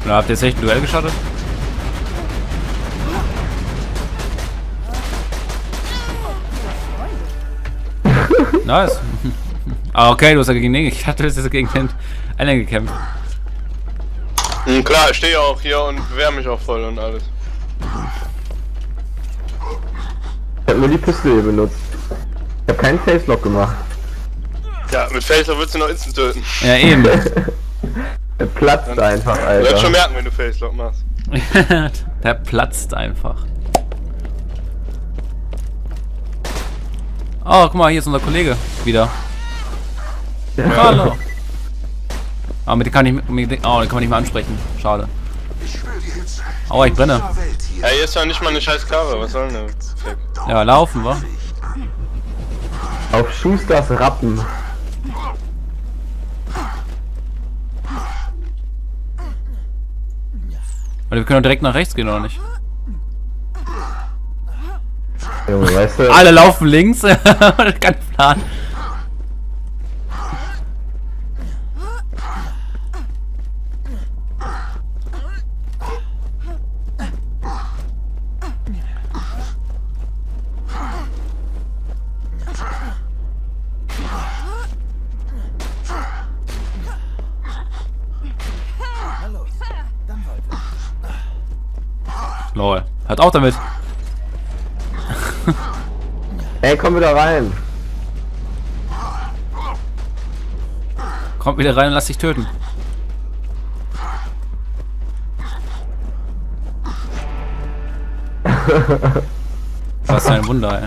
Oder habt ihr jetzt echt ein Duell gestartet? Nice. Ah, okay, du hast ja gegen den. Ich dachte, du hast jetzt gegen den einen gekämpft. Klar, ich stehe auch hier und bewähre mich auch voll und alles. Ich hab nur die Pistole benutzt. Ich hab keinen Facelock gemacht. Ja, mit Facelock würdest du noch instant töten. Ja, eben. Der platzt einfach, Du Alter. wirst schon merken, wenn du Facelock machst. Der platzt einfach. Oh, guck mal, hier ist unser Kollege wieder. Ja. Hallo. Aber mit dem kann ich, den kann man nicht mehr ansprechen. Schade. Aua, ich brenne. Ja, hier ist ja nicht mal eine scheiß Karre, was soll denn der? Ja, laufen, wa? Auf Schusters Rappen. Weil wir können doch direkt nach rechts gehen, oder nicht? Junge, weißt du? Alle laufen links. Kein Plan. Lol. Hört auch damit. Ey, komm wieder rein. Kommt wieder rein und lass dich töten. Was für ein Wunder, ey.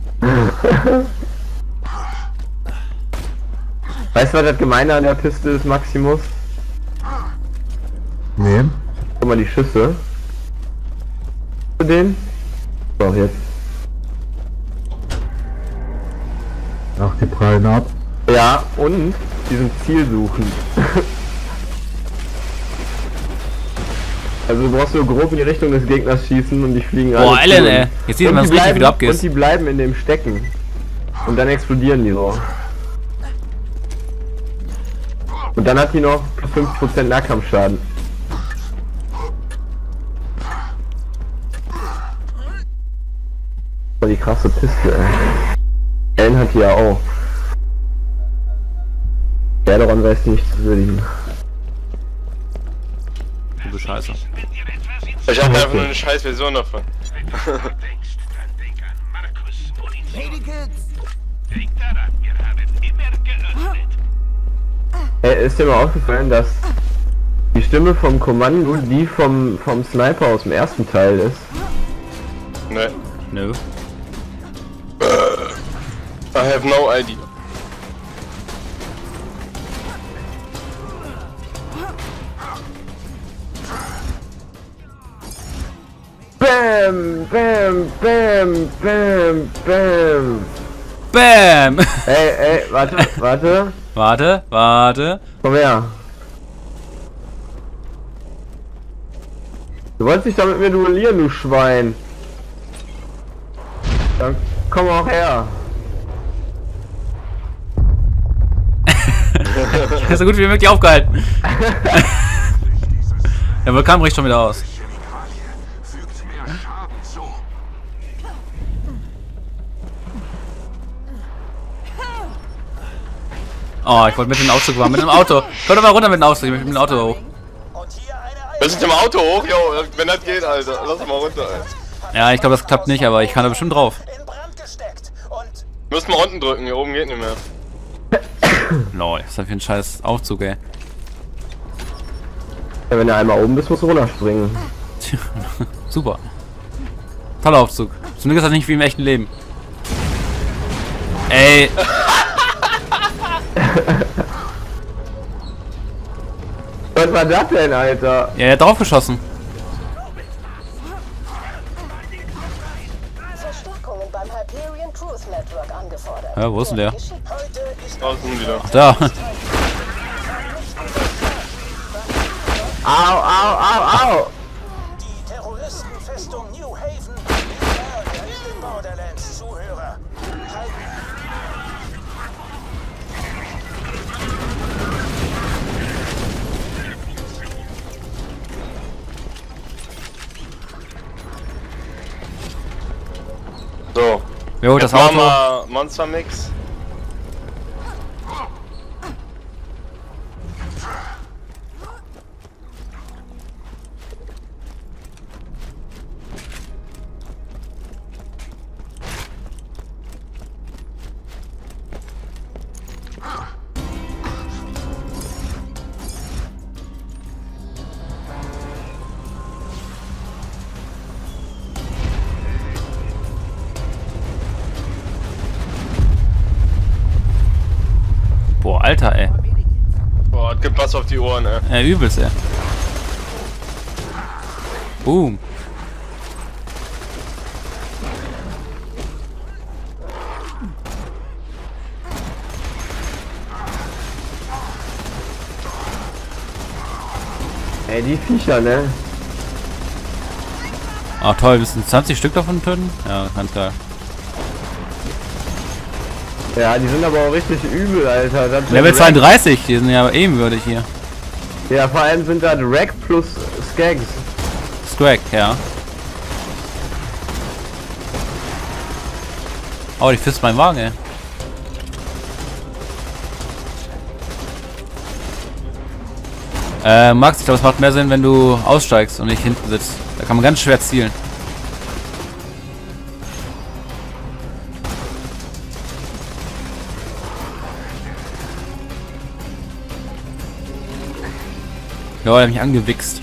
Weißt du, was das Gemeine an der Piste ist, Maximus? Nee. Guck mal die Schüsse. Zu den? Doch, jetzt. Ach, die prallen ab. Ja, und diesen Ziel suchen. Also du brauchst nur grob in die Richtung des Gegners schießen und die fliegen alle. Boah, Alter, ey. Jetzt sieht man, was richtig wieder abgeht. Und die bleiben in dem stecken. Und dann explodieren die so. Und dann hat die noch 50% Nahkampfschaden. Voll die krasse Piste, ey. Ellen hat die ja auch. Daran weiß nicht zu würdigen. Du Scheiße. Ich hab einfach nur eine scheiß Version davon. Ey, ist dir mal aufgefallen, dass die Stimme vom Kommando die vom Sniper aus dem ersten Teil ist? Ne. Nö. I have no idea. Bam, bam, bam, bam, bam. Bam! Ey, warte. Warte. Komm her. Du wolltest dich da mit mir duellieren, du Schwein. Dann komm auch her. Ich hab so gut wie möglich aufgehalten. Der Vulkan bricht schon wieder aus. Oh, ich wollte mit dem Aufzug fahren, mit dem Auto. Komm doch mal runter mit dem Aufzug, ich möchte mit dem Auto hoch. Wir sind im Auto hoch, jo, wenn das geht, Alter. Lass mal runter, Alter. Ja, ich glaube, das klappt nicht, aber ich kann da bestimmt drauf. Müssen wir unten drücken, hier oben geht nicht mehr. Lol, was ist das für ein scheiß Aufzug, ey. Ja, wenn du einmal oben bist, musst du runterspringen. Super. Toller Aufzug. Zum Glück ist das nicht wie im echten Leben. Ey. Was war das denn, Alter? Ja, er hat draufgeschossen. Verstärkungen beim Hyperion Truth Network angefordert. Ja, wo ist denn der? Draußen wieder. Ach, da. Au. Die Terroristenfestung New Haven. Der Borderlands Zuhörer. Wer holt das Jetzt machen Auto? wir Monster Mix. Boah, Alter, ey. Boah, hat gepasst auf die Ohren, ey. Übelst, ey. Boom. Ey, die Viecher, ne? Ah, toll, müssen 20 Stück davon töten? Ja, ganz geil. Ja, die sind aber auch richtig übel, Alter. Das sind Level Rack- 32, die sind ja ebenwürdig hier. Ja, vor allem sind das Rack plus Skags. Scrag, ja. Oh, die frisst meinen Wagen, ey. Max, ich glaube, es macht mehr Sinn, wenn du aussteigst und nicht hinten sitzt. Da kann man ganz schwer zielen. Ja, er hat mich angewichst.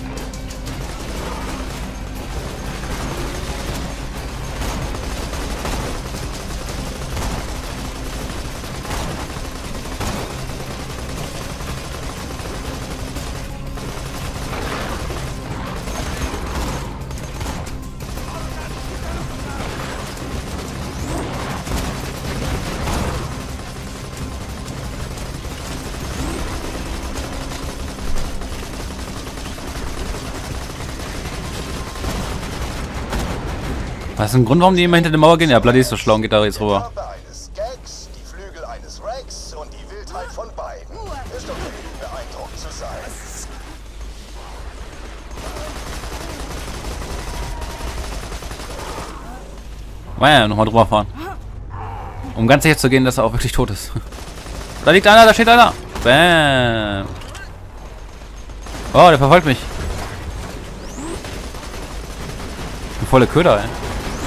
Was ist ein Grund, warum die immer hinter der Mauer gehen? Ja, Bloody ist so schlau und geht da jetzt rüber. Körper eines Gags, die Flügel eines Rex und die Wildheit von beiden. Ist okay, beeindruckt zu sein. Ja, nochmal drüber fahren. Um ganz sicher zu gehen, dass er auch wirklich tot ist. Da liegt einer, da steht einer. Bam. Oh, der verfolgt mich. Eine volle Köder, ey.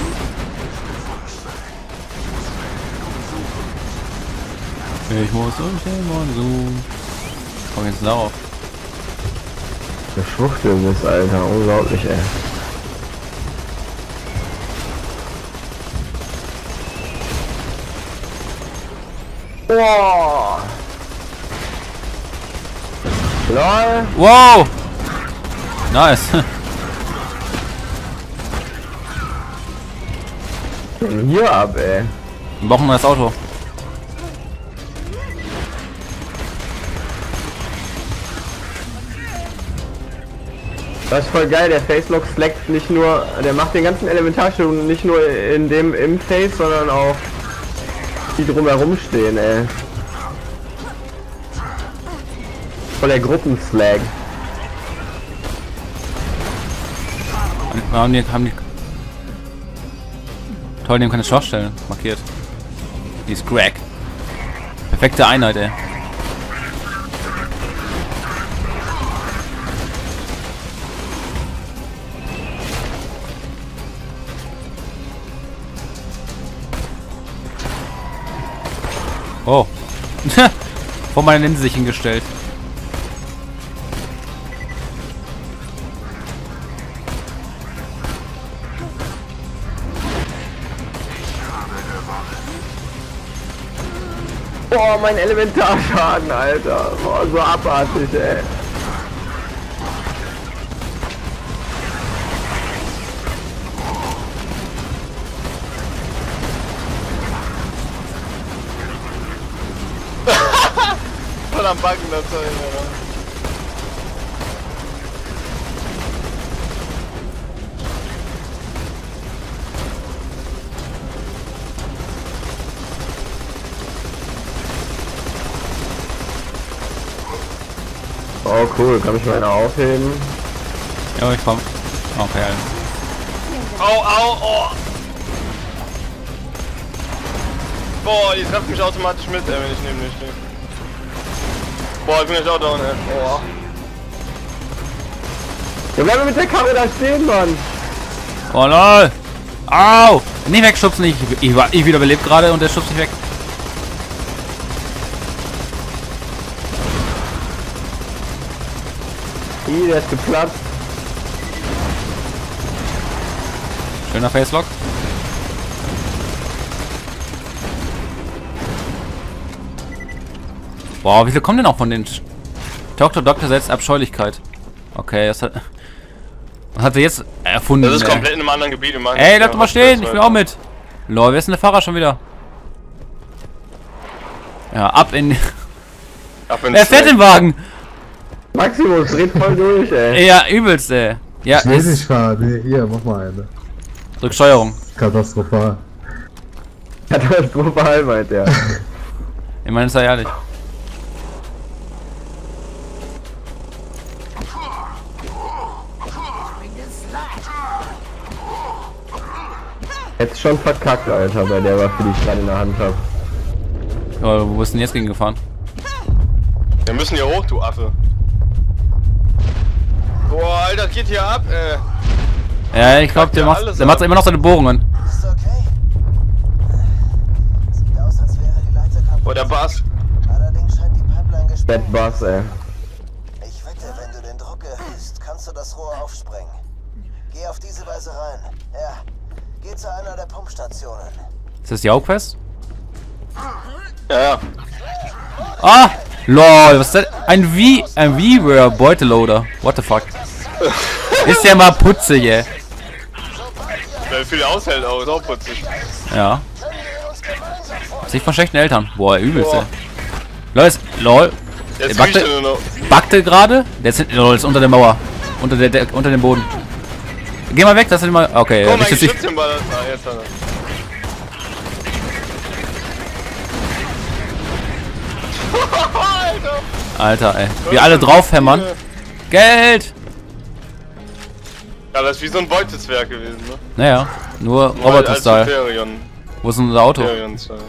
Ich muss durch den Monsun. Komm jetzt darauf. Der Schwuchteln ist, Alter. Unglaublich, ey. Boah. LOL. Wow! Nice. Hier ab, ey. Wir brauchen mal das Auto. Das ist voll geil, der Facelock slackt nicht nur, der macht den ganzen Elementarschuhen nicht nur in dem im Face, sondern auch die drumherum stehen, ey. Voll der Gruppenslag. Haben die toll, die haben keine Schwachstellen markiert. Die ist Greg. Perfekte Einheit, ey. Oh. Vor meiner Linse sich hingestellt. Boah, mein Elementarschaden, Alter. Boah, so abartig, ey. Voll am Backen das Zeug, oder? Oh cool, kann ich mal einer aufheben? Ja, ich komm. Okay. Au, au, oh! Boah, die treffen mich automatisch mit, wenn ich neben dir stehe. Boah, ich bin jetzt auch down, ey. Boah. Ja, bleib mit der Karre da stehen, Mann. Oh lol. Au! Nicht wegschubsen, ich wiederbelebt gerade und der schubst mich weg. Der ist geplatzt. Schöner Facelock. Wow, wie viel kommen denn auch von den... Doktor setzt Abscheulichkeit. Okay, das hat... Was hat er jetzt erfunden? Das ist komplett in einem anderen Gebiet. Ey, bleib doch mal stehen, ich will auch mit. Lol, wer ist denn der Fahrer schon wieder? Ja, ab in... Wer fährt den Wagen? Maximus, dreht voll durch, ey. Ja, übelst, ey. Ja, Ich will nicht fahren. Nee, hier, mach mal eine. drück Steuerung. Katastrophal. Katastrophal, meint er. Ich meine, ist ja ehrlich. Jetzt schon verkackt, Alter, bei der Waffe, die ich gerade in der Hand habe. Ja, wo bist du denn jetzt gegen gefahren? Wir müssen hier hoch, du Affe. Boah, Alter, geht hier ab, ey. Ja, ich glaube, der macht immer noch seine Bohrungen. Ist okay. Sieht aus, als wäre die Leiter kaputt. Boah, der Bass. Allerdings scheint die Pipeline gesperrt. Bad Bass, ey. Ich wette, wenn du den Druck erhöhst, kannst du das Rohr aufsprengen. Geh auf diese Weise rein. Ja. Geh zu einer der Pumpstationen. Ist das die Hauptquest? Ja, ja. Ah! LOL, was ist das? Ein V-Ware Beuteloader. What the fuck? Ist ja mal putzig, ey. Weil viel aushält auch, ist auch putzig. Ja. Sich von schlechten Eltern. Boah, übelst, ey. Boah. LOL. Jetzt Backte- riecht er nur noch. Backte gerade? Der ist, LOL, ist unter der Mauer. Unter dem Boden. Geh mal weg, das ist mal. Okay, Guck mal, nicht, mein dass ich- Geschützchen war das. Ah, jetzt hat er. Alter! Alter, ey. Wir alle draufhämmern. Geld! Ja, das ist wie so ein Beutezwerg gewesen, ne? Naja, nur Nur halt als Roboter-Style. Hyperion. Wo ist denn unser Auto? Hyperion-Style.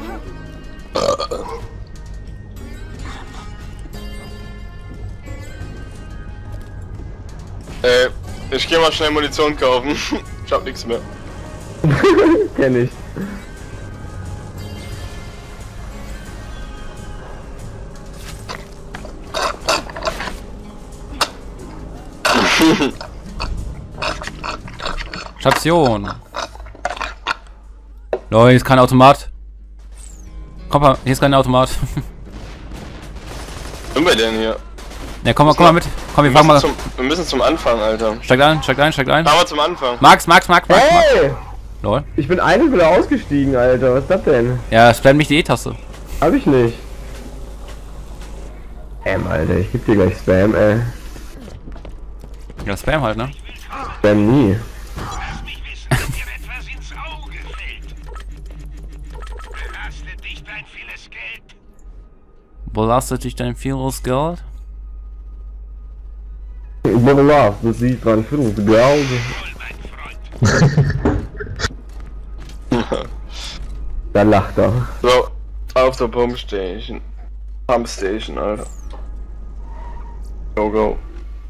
Ich geh mal schnell Munition kaufen. Ich hab nichts mehr. Kenn ich. Station. Leute, hier ist kein Automat. Komm mal, hier ist kein Automat. Was sind wir denn hier? Ja, komm mal mit. Komm, wir fangen mal. Wir müssen zum Anfang, Alter. Steigt ein. Fahren wir zum Anfang. Max. Hey! Lol. Ich bin eine wieder ausgestiegen, Alter. Was ist das denn? Ja, spam mich die E-Taste. Hab ich nicht. Alter, ich geb dir gleich Spam, ey. Ja, Spam halt, ne? Spam nie. Lass mich wissen, wenn dir etwas ins Auge fällt. Belastet dich dein vieles Geld. Belastet dich dein vieles Geld? Boah, das sieht man für uns Geld. Wohl, mein Freund. Da lacht er. So, auf der Pumpstation. Pumpstation, Alter. Go, go.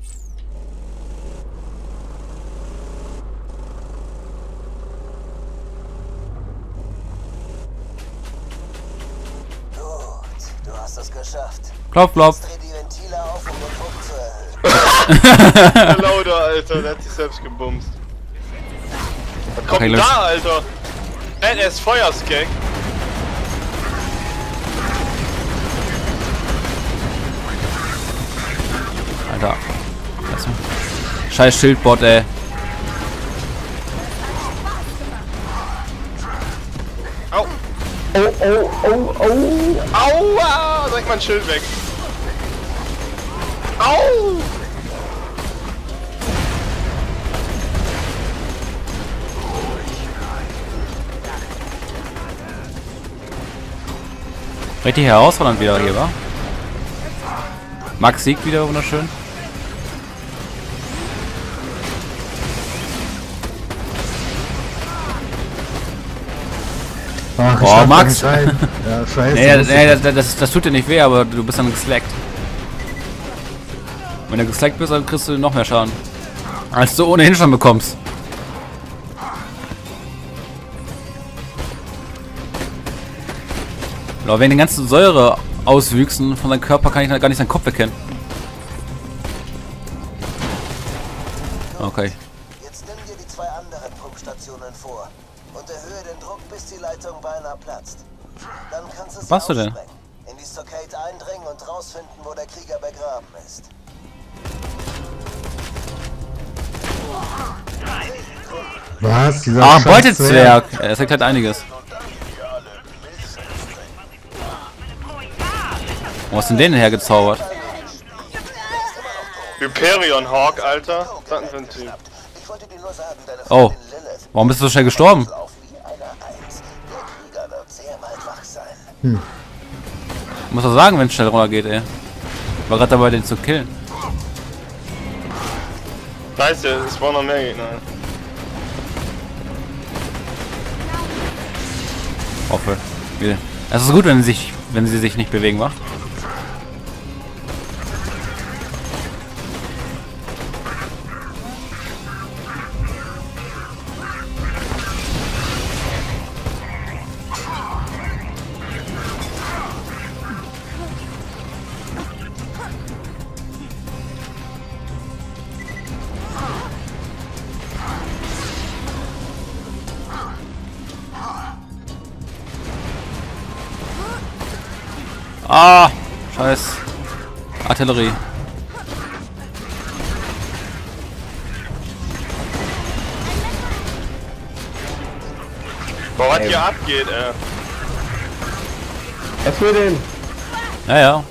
Gut, du hast es geschafft. Klopf. Jetzt dreh die Ventile auf, um den Druck zu erhöhen. Der Lauder, Alter, der hat sich selbst gebumst. Was kommt Okay, denn los. da, Alter? NS Feuersgag. Alter. Scheiß Schildbot, ey. Au. Oh. Aua! Direkt mein Schild weg. Au! Richtig herausfordernd wieder hier, wa? Max siegt wieder wunderschön. Ach, ich Oh, darf da Max. nicht rein. Ja, scheiße. Nee, das tut dir nicht weh, aber du bist dann geslackt. Wenn du geslackt bist, dann kriegst du noch mehr Schaden. Als du ohnehin schon bekommst. Aber wenn die ganzen Säure auswüchsen von deinem Körper, kann ich gar nicht seinen Kopf erkennen. Okay. Jetzt nimm dir die 2 anderen Pumpstationen vor und erhöhe den Druck, bis die Leitung beinahe platzt. Dann kannst du sie Was du denn? aufsprengen, in die Stockade eindringen und rausfinden, wo der Krieger begraben ist. Was? Dieser Ah, Scheiß Beutezwerg! Er sagt halt einiges. Wo hast du denn den hergezaubert? Hyperion Hawk, Alter. Was ist das denn für ein Typ? Ich wollte dir nur sagen, deine Oh, Freundin Lilith warum bist du so schnell gestorben? auf wie eine Eins. Der Krieger wird sehr bald wach sein. Muss doch sagen, wenn es schnell runtergeht, ey. War gerade dabei, den zu killen. Scheiße, es spawnen noch mehr Gegner. Hoffe. Es ist gut, wenn sie sich nicht bewegen, wa? Ah, scheiß Artillerie. Boah, was hier abgeht, ey. Was für den? Ja.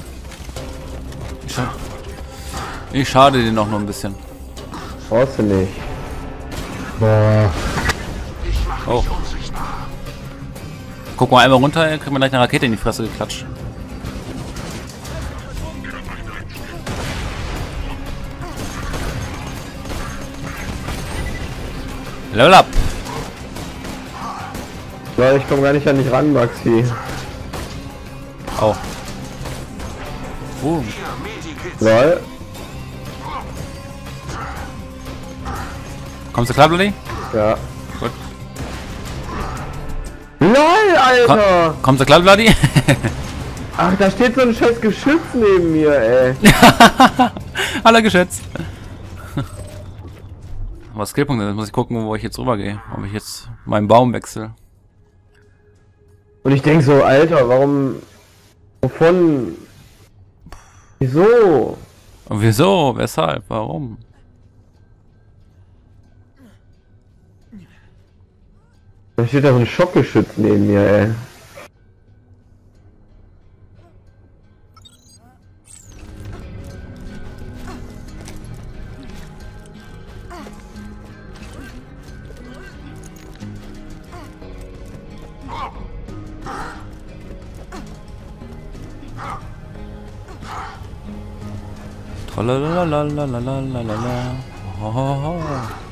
Ich schade den noch nur ein bisschen. Brauchst du nicht. Boah. Oh. Guck mal einmal runter, kriegt man gleich eine Rakete in die Fresse geklatscht. Level up! Leute, ich komme gar nicht an dich ran, Maxi. Oh. Lol. Kommst du klar, Bloody? Ja. Gut. LOL, Alter! Kommst du klar, Bloody? Ach, da steht so ein scheiß Geschütz neben mir, ey. Aller geschätzt. Aber Skillpunkte, jetzt muss ich gucken, wo ich jetzt rübergehe. Ob ich jetzt meinen Baum wechsle. Und ich denk so, Alter, warum... Wovon... Wieso? Und wieso? Weshalb? Warum? Da steht da so ein Schockgeschütz neben mir, ey. Tralalalalalalalala. Ho, ho, ho.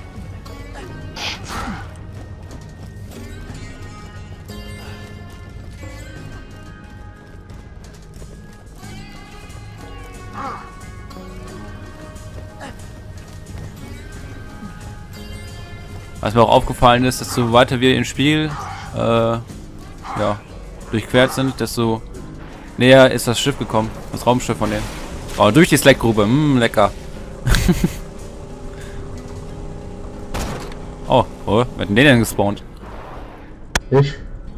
Was mir auch aufgefallen ist, desto weiter wir im Spiel ja, durchquert sind, desto näher ist das Schiff gekommen. Das Raumschiff von denen. Oh, durch die Slack-Grube. Lecker. Oh, wer hat denn den denn gespawnt? Ich?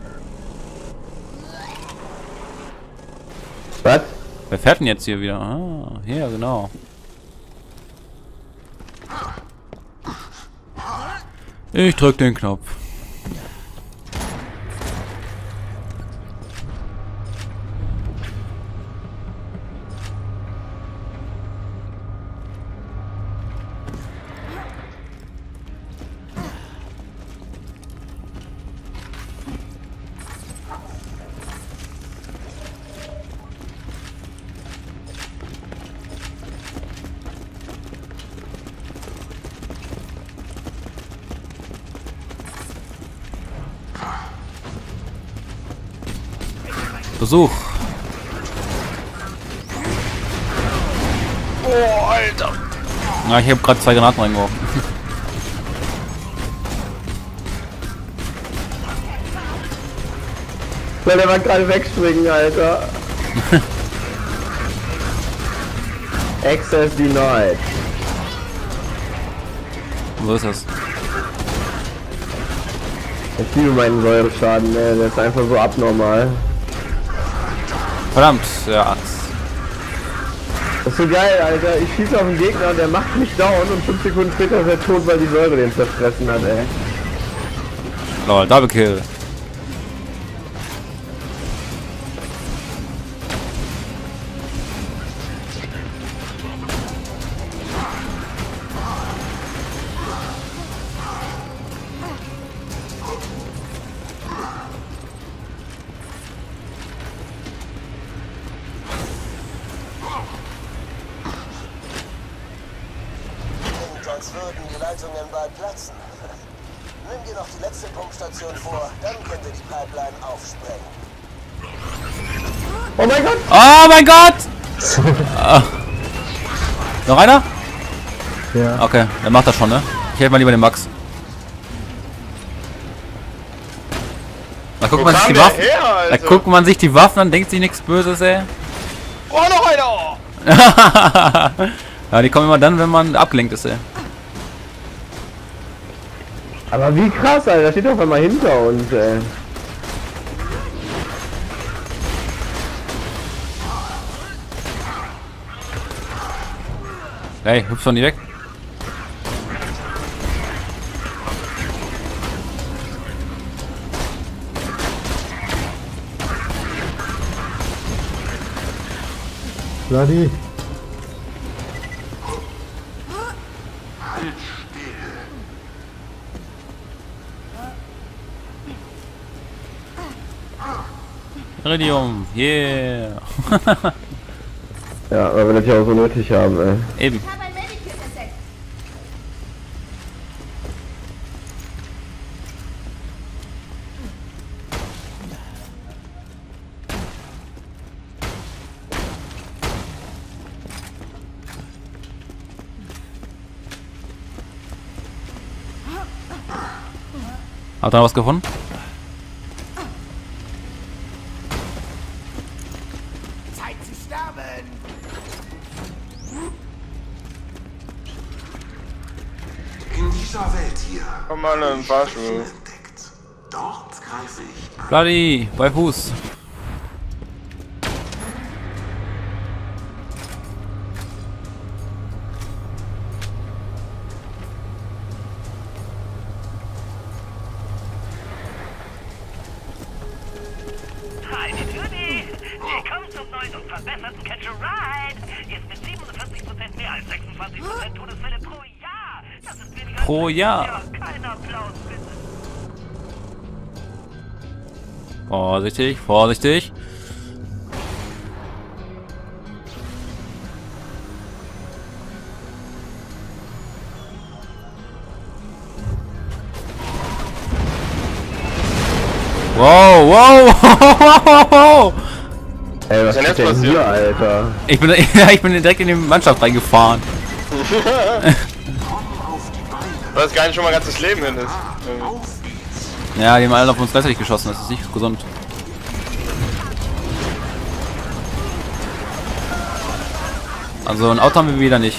Was? Wer fährt denn jetzt hier wieder? Ah, hier, genau. Ich drück den Knopf. Versuch. Oh, Alter. Ja, ich habe gerade 2 Granaten reingeworfen. Soll der mal gerade wegspringen, Alter. Access denied. Wo ist das? Ich liebe meinen Säureschaden, ey. Der ist einfach so abnormal. Verdammt, ja, Axt. Das ist so geil, Alter. Ich schieße auf den Gegner und der macht mich down und 5 Sekunden später ist er tot, weil die Säure den zerfressen hat, ey. Lol, Double Kill. Als würden die Leitungen bald platzen. Nimm dir noch die letzte Pumpstation vor, dann können wir die Pipeline aufsprengen. Oh mein Gott! Oh mein Gott! Noch einer? Ja. Okay, der macht das schon, ne? Ich helfe mal lieber den Max. Da guckt man sich die Waffen. Da guckt man sich die Waffen an, denkt sich nichts Böses, ey. Oh, noch einer! Ja, die kommen immer dann, wenn man abgelenkt ist, ey. Aber wie krass, Alter. Da steht doch einmal hinter uns, ey. Hey, hüpf doch nie weg. Bloody. Iridium, yeah. Ja, weil wir das ja auch so nötig haben, ey. Eben. Hat er was gefunden? Zeit zu sterben! In dieser Welt hier Komm mal in den Fahrstuhl. entdeckt. Dort greife ich an. Bloody, bei Fuß. Hi, Judy! Willkommen zum neuen und verbesserten Catch a Ride! Jetzt mit 47% mehr als 26% Todesfälle pro Jahr! Das ist weniger Pro als Jahr. Ja, kein Applaus, bitte! Vorsichtig, vorsichtig. Wow, wow, wow. Ey, was denn ist jetzt denn passiert? hier, Alter? Ich bin, ja, ich bin direkt in die Mannschaft reingefahren. Du hast gar nicht schon mal ganzes Leben hin ist. Ja, die haben alle auf uns gleichzeitig geschossen, das ist nicht gesund. Also ein Auto haben wir wieder nicht.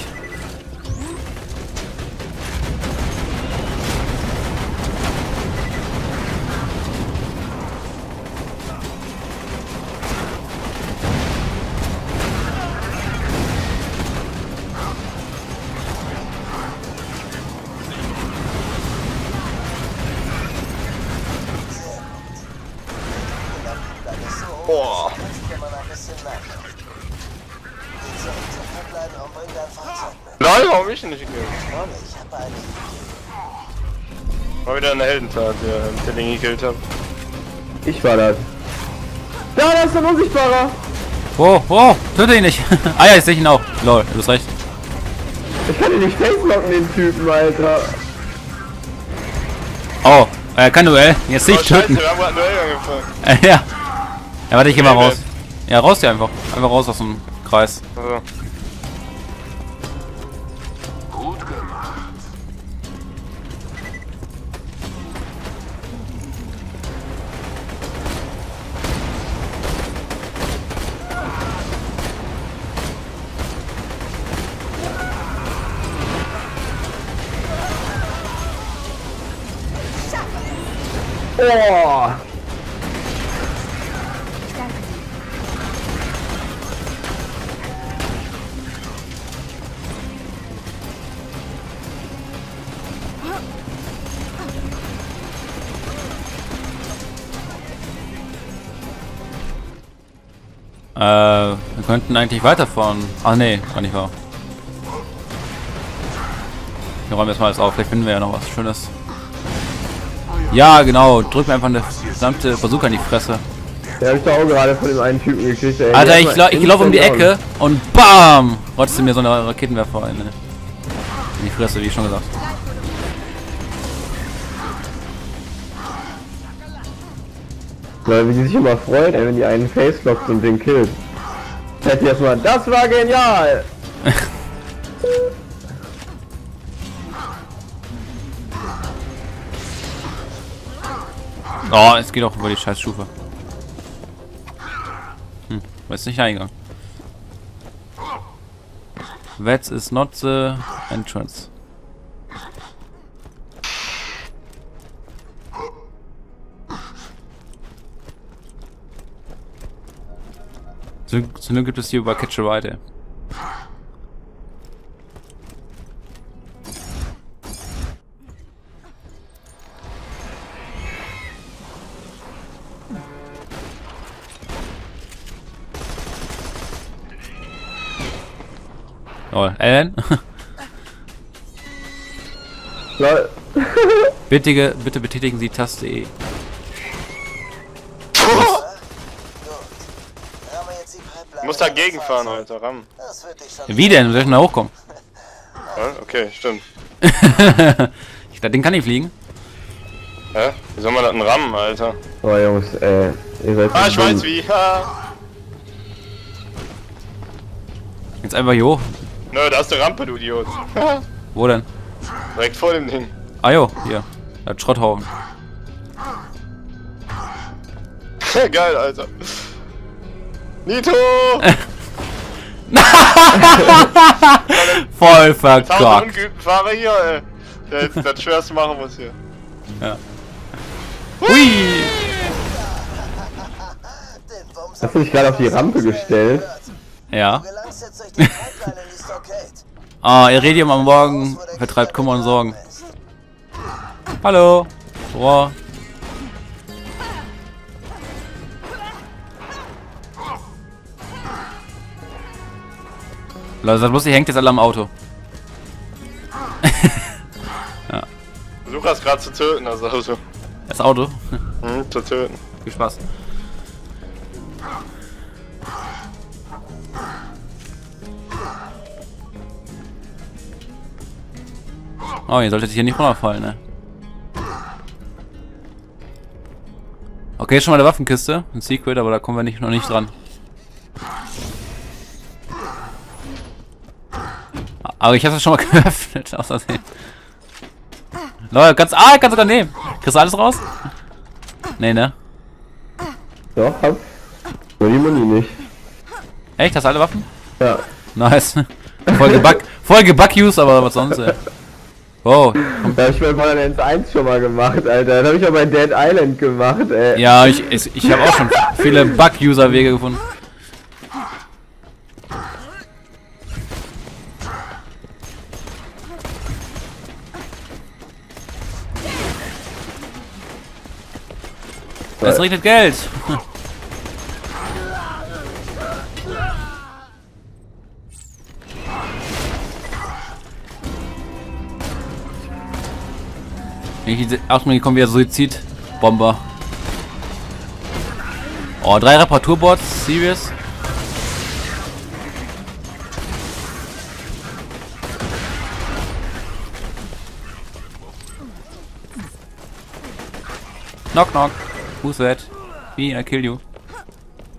Boah. Wenn man ein bisschen nachdenkt. Geh zurück zur Pipeline und bring dein Fahrzeug mit. Lol, warum ich nicht gekillt? Ich habe eine Idee. War wieder eine Heldentat, ja, der den gekillt hat. Ich war das. Da, da ist ein Unsichtbarer! Wow, wow, töte ihn nicht. Ah ja, jetzt sehe ich ihn auch. Lol, du hast recht. Ich kann ihn nicht facelocken, den Typen, Alter. Oh, kein Duell. Jetzt Oh, nicht scheiße, töten. wir haben gerade ein Duell angefangen. Ja. Ja, warte, ich geh mal raus. Ja, raus hier einfach. Einfach raus aus dem Kreis. Also. Gut gemacht. Oh! Wir könnten eigentlich weiterfahren. Ach nee, war nicht wahr. Wir räumen jetzt mal alles auf, vielleicht finden wir ja noch was Schönes. Ja, genau, drück mir einfach eine verdammte Bazooka in die Fresse. Der hab ich doch auch gerade von dem einen Typen gekriegt. Ey. Alter, ich laufe um die Ecke und BAM! Rottest du mir so eine Raketenwerfer in die Fresse, wie schon gesagt. Weil wie die sich immer freut, ey, wenn die einen Facelockt und den killt. Hätte jetzt mal, das war genial! Oh, es geht auch über die scheiß Stufe. Ist nicht eingegangen. That is not the entrance. Zum Glück gibt es hier über Catch a Ride. Oh, Alan? Lol. Bitte betätigen Sie Taste E. Du musst dagegen fahren, Alter, Ram. Das wird dich schon. Wie denn? Soll ich denn da hochkommen? Ja, okay, stimmt. Ich dachte, den kann ich fliegen. Hä? Wie soll man das denn rammen, Alter? Oh Jungs, ihr seid Ah, ich so weiß dumm. wie. Ha. Jetzt einfach hier hoch. Nö, da ist die Rampe, du Idiot. Wo denn? Direkt vor dem Ding. Ah jo, hier. Das Schrotthaufen. Geil, Alter. Nito! Voll Jetzt haben wir verkackt. ungeübten Fahrer hier, ey. Der jetzt das Schwerste machen muss hier. Ja. Hui! Hast du dich gerade auf die Rampe gestellt? Ja. Du gelangst jetzt durch die Pipeline in die Stockade. Ah, Iridium am Morgen vertreibt Kummer und Sorgen. Hallo. Boah. Leute, das lustig, hängt jetzt alle am Auto. Versuch das gerade zu töten, also. Das Auto. Zu töten. Viel Spaß. Oh, ihr solltet hier nicht runterfallen, ne? Okay, schon mal eine Waffenkiste. Ein Secret, aber da kommen wir noch nicht dran. Aber ich habe es schon mal geöffnet, außersehen. Leute, kannst du sogar nehmen. Kriegst du alles raus? Nee, ne? Doch, hab. Nur die Muni nicht. Echt? Hast du alle Waffen? Ja. Nice. Voll gebug-use, aber was sonst, ey. Wow. Da hab ich bei Borderlands 1 schon mal gemacht, Alter. Das hab ich auch bei Dead Island gemacht, ey. Ja, ich habe auch schon viele Bug-User-Wege gefunden. Es regnet Geld. Achtung, hier kommen wieder Suizidbomber. Oh, 3 Reparaturbots, serious. Knock knock. Who's that? Me, I kill you.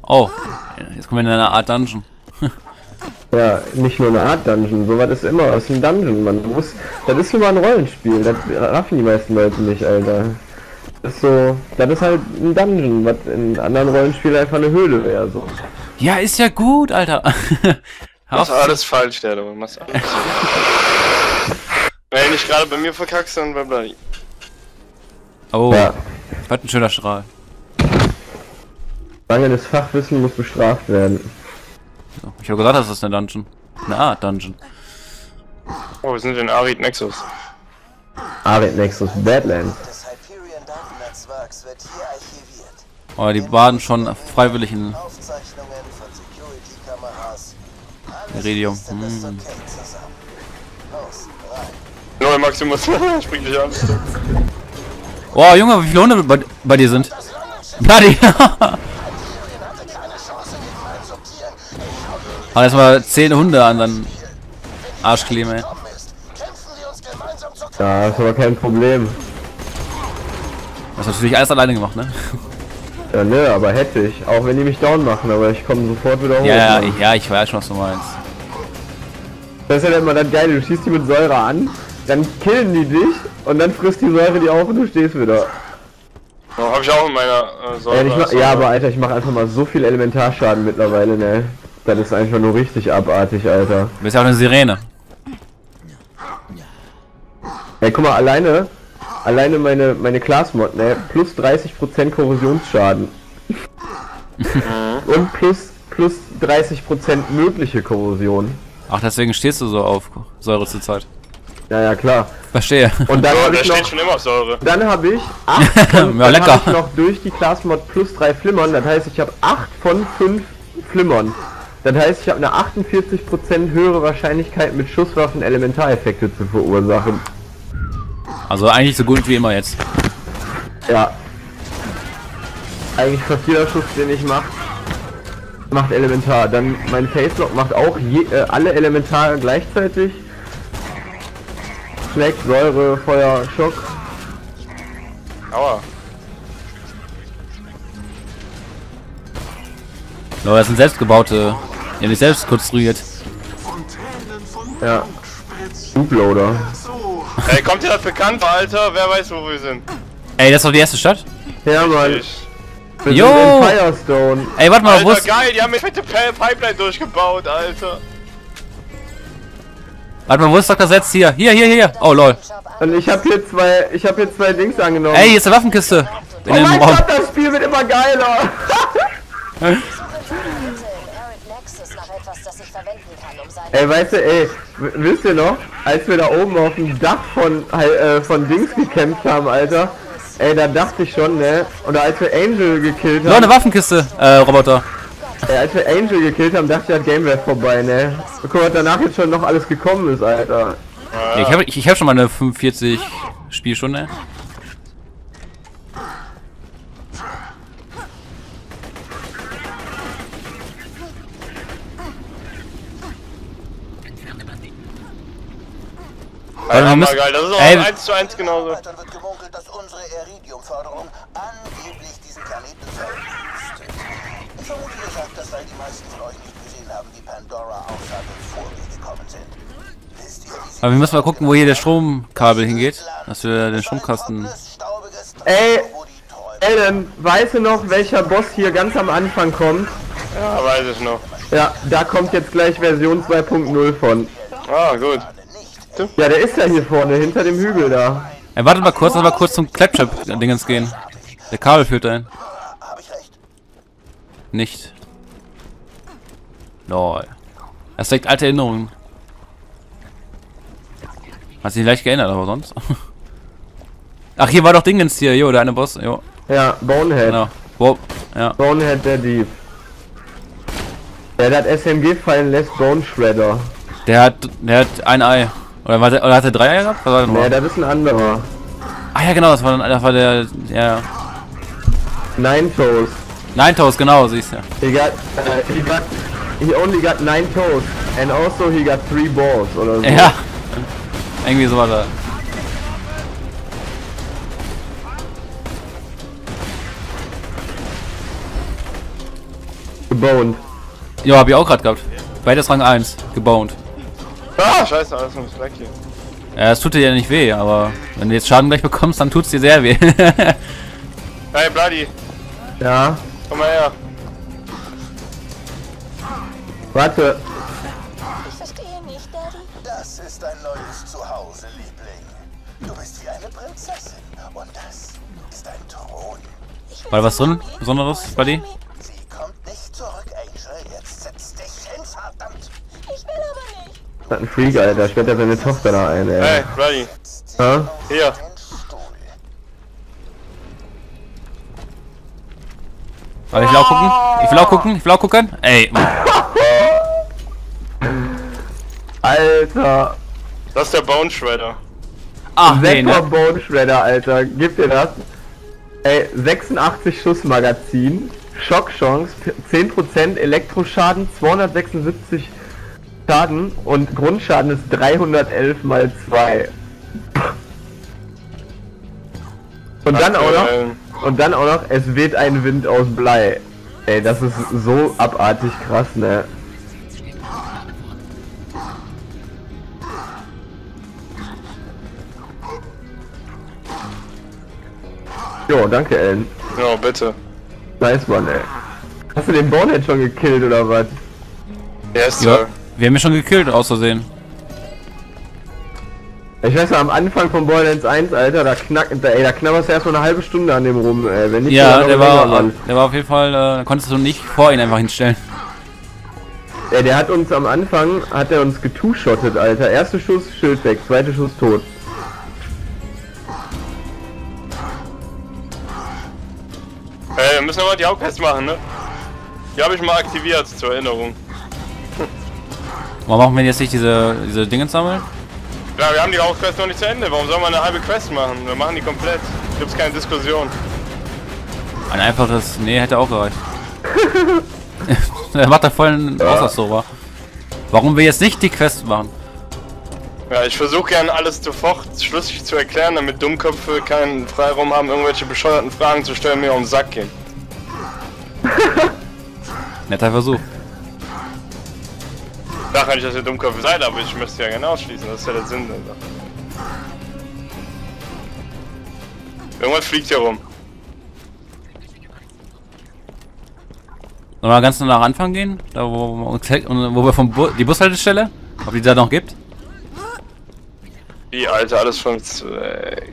Oh, jetzt kommen wir in eine Art Dungeon. Ja, nicht nur eine Art Dungeon, sowas ist immer aus dem Dungeon. Man muss, das ist nun mal ein Rollenspiel, das raffen die meisten Leute nicht, Alter. Das ist so, das ist halt ein Dungeon, was in anderen Rollenspielen einfach eine Höhle wäre, so. Ja, ist ja gut, Alter. Machst alles falsch, der du machst alles. Wenn du nicht gerade bei mir verkackst, dann bei Bloody. Oh, Ja. was ein schöner Strahl. Mangelndes Fachwissen muss bestraft werden. So, ich habe gesagt, das ist eine Dungeon. Eine Art Dungeon. Oh, wir sind in Arid Nexus. Arid Nexus Badlands. des Hyperion-Datennetzwerks wird hier archiviert. Oh, die baden schon freiwillig in Aufzeichnungen von Security-Kameras. Iridium. Ist das okay zusammen? Los, rein. Null Maximus, spring dich an. Oh, Junge, wie viele Hunde bei dir sind? Bloody. Hau erstmal 10 Hunde an deinen Arsch kleben, ey. Ja, ist aber kein Problem. Das hast natürlich alles alleine gemacht, ne? Ja, ne, aber hätte ich. Auch wenn die mich down machen, aber ich komme sofort wieder hoch. Ja, Mann. ja, ich weiß schon, was du meinst. Das ist ja immer das Geile, du schießt die mit Säure an, dann killen die dich und dann frisst die Säure die auf und du stehst wieder. Oh, hab ich auch in meiner Säure. Ja, aber Alter, ich mache einfach mal so viel Elementarschaden mittlerweile, ne? Das ist einfach nur richtig abartig, Alter. Du bist ja auch eine Sirene. Ey, guck mal, alleine meine Class-Mod, ne? Plus 30% Korrosionsschaden. Und plus 30% mögliche Korrosion. Ach, deswegen stehst du so auf Säure zur Zeit. Ja, klar. Verstehe. Und dann Oh, habe der ich steht noch, schon immer auf Säure. dann habe ich 8 von, Ja, dann lecker. hab ich noch durch die Class-Mod plus 3 Flimmern, das heißt, ich habe 8 von 5 Flimmern. Das heißt, ich habe eine 48% höhere Wahrscheinlichkeit mit Schusswaffen Elementareffekte zu verursachen. Also eigentlich so gut wie immer jetzt. Ja. Eigentlich fast jeder Schuss, den ich mache, macht Elementar. Dann mein Facelock macht auch alle Elementar gleichzeitig. Schlägt, Säure, Feuer, Schock. Aua. No, das sind selbstgebaute. Ja, nicht selbst konstruiert. Ja. Bootloader. Ey, kommt dir das bekannt vor, Alter? Wer weiß, wo wir sind? Ey, das ist doch die erste Stadt? Ja, Mann. Ich. Wir Jo! sind in Firestone. Ey, warte mal, wo Alter, ist. geil, die haben eine fette Pipeline durchgebaut, Alter. Warte mal, wo ist Dr. Setz? Hier. Hier. Oh, lol. Und ich habe hier zwei Dings angenommen. Ey, hier ist eine Waffenkiste. In oh dem mein Raum. Gott, das Spiel wird immer geiler. Arid Nexus nach etwas, das ich verwenden kann, um seine... Ey, weißt du, ey, wisst ihr noch, als wir da oben auf dem Dach von Dings gekämpft haben, Alter, ey, da dachte ich schon, ne, oder als wir Angel gekillt Lol, haben, eine Waffenkiste, Roboter. ey, als wir Angel gekillt haben, dachte ich, das Game wäre vorbei, ne. Guck mal, was danach jetzt schon noch alles gekommen ist, Alter. Ich hab schon mal eine 45 Spielstunde. Alter, müssen- geil, das ist auch Ey. 1:1 genauso. Weiter wird gemunkelt, dass unsere Iridium-Förderung angeblich diesen Planeten verwüstet. Ich vermute, ihr sagt das, weil die meisten von euch nicht gesehen haben, wie Pandora aussah, bevor wir gekommen sind. Wisst ihr, wie sie Aber wir müssen mal gucken, wo hier der Stromkabel hingeht. Dass wir den Stromkasten. staubiges Ey. wo die Träume Ellen, weißt du noch, welcher Boss hier ganz am Anfang kommt? Ja, weiß ich noch. Ja, da kommt jetzt gleich Version 2.0 von. Ah, gut. Ja, der ist ja hier vorne, hinter dem Hügel da. Ey, wartet mal kurz, lass mal kurz zum Claptrap-Dingens gehen. Der Kabel führt dahin. Hab ich recht? Nicht. Lol. Das weckt alte Erinnerungen. Hat sich leicht geändert, aber sonst. Ach, hier war doch Dingens hier, jo, der eine Boss, jo. Ja, Bonehead. Genau. Wow. Ja. Bonehead, der Dieb. Der hat SMG fallen lässt, Bone Shredder. Der hat ein Ei. Oder hat er 3 Eier gehabt? Was war das Nee, nochmal? das ist ein anderer. Ah ja, genau, das war der. Ja. Nine Toes. Nine Toes, genau, siehst du. He only got 9 toes. And also he got 3 balls oder so. Ja. Irgendwie so war das. geboned. Ja, hab ich auch gerade gehabt. Beides Rang 1, geboned. Ah, scheiße, alles ist weg hier. Ja, es tut dir ja nicht weh, aber wenn du jetzt Schaden gleich bekommst, dann tut's dir sehr weh. Hey, Bloody, Ja, komm mal her. warte. Ich verstehe nicht, Daddy. Das ist dein neues Zuhause, Liebling. Du bist wie eine Prinzessin und das ist ein Thron. War da was drin? Besonderes bei dir? Sie kommt nicht zurück, Angel. Jetzt setz dich hin, verdammt. Ich will aber nicht. Das ist ein Freak, Alter. Sperrt er seine Tochter da ein, ey. Hey, Bloody, Ja? hier. Den Stuhl. Aber ich will auch gucken. Ich will auch gucken. Ich will auch gucken. Ey. Alter. Das ist der Bone Shredder. Ach nee, Vector ne? Bone Shredder, Alter. Gib dir das. Ey, 86 Schuss Magazin. Schockchance, 10% Elektroschaden, 276 Schaden und Grundschaden ist 311 mal 2. Und dann auch noch, es weht ein Wind aus Blei. Ey, das ist so abartig krass, ne? Jo, danke, Ellen. Ja, bitte. Nice one, ey. Hast du den Bonehead schon gekillt oder was? Yes, Ja, Sir. wir haben ihn schon gekillt, aus Versehen. Ich weiß noch, am Anfang von Borderlands 1, Alter, da knabberst du erst mal eine halbe Stunde an dem rum, ey. Wenn nicht, Ja, dann der noch länger, war Mann. auf jeden Fall, da konntest du nicht vor ihn einfach hinstellen. Ja, der hat uns am Anfang, hat er uns getu-shottet, Alter. Erster Schuss, Schild weg, zweiter Schuss, tot. Hey, wir müssen aber die Hauptquest machen, ne? Die habe ich mal aktiviert, zur Erinnerung. Warum machen wir jetzt nicht diese Dinge sammeln? Ja, wir haben die Hauptquest noch nicht zu Ende. Warum soll man eine halbe Quest machen? Wir machen die komplett. Gibt's keine Diskussion. Ein einfaches, nee, hätte auch gereicht. Er macht da voll einen Außerstorer. Warum wir jetzt nicht die Quest machen? Ja, ich versuche gern alles sofort schlüssig zu erklären, damit Dummköpfe keinen Freiraum haben, irgendwelche bescheuerten Fragen zu stellen, mir um den Sack gehen. Netter Versuch. Ich sage nicht, dass ihr Dummköpfe seid, aber ich müsste ja genau ausschließen, das ist ja der Sinn der Sache. Irgendwas fliegt hier rum. Sollen wir ganz nach Anfang gehen? Da wo wir vom die Bushaltestelle? Ob die da noch gibt? Wie, Alter, alles schon weg.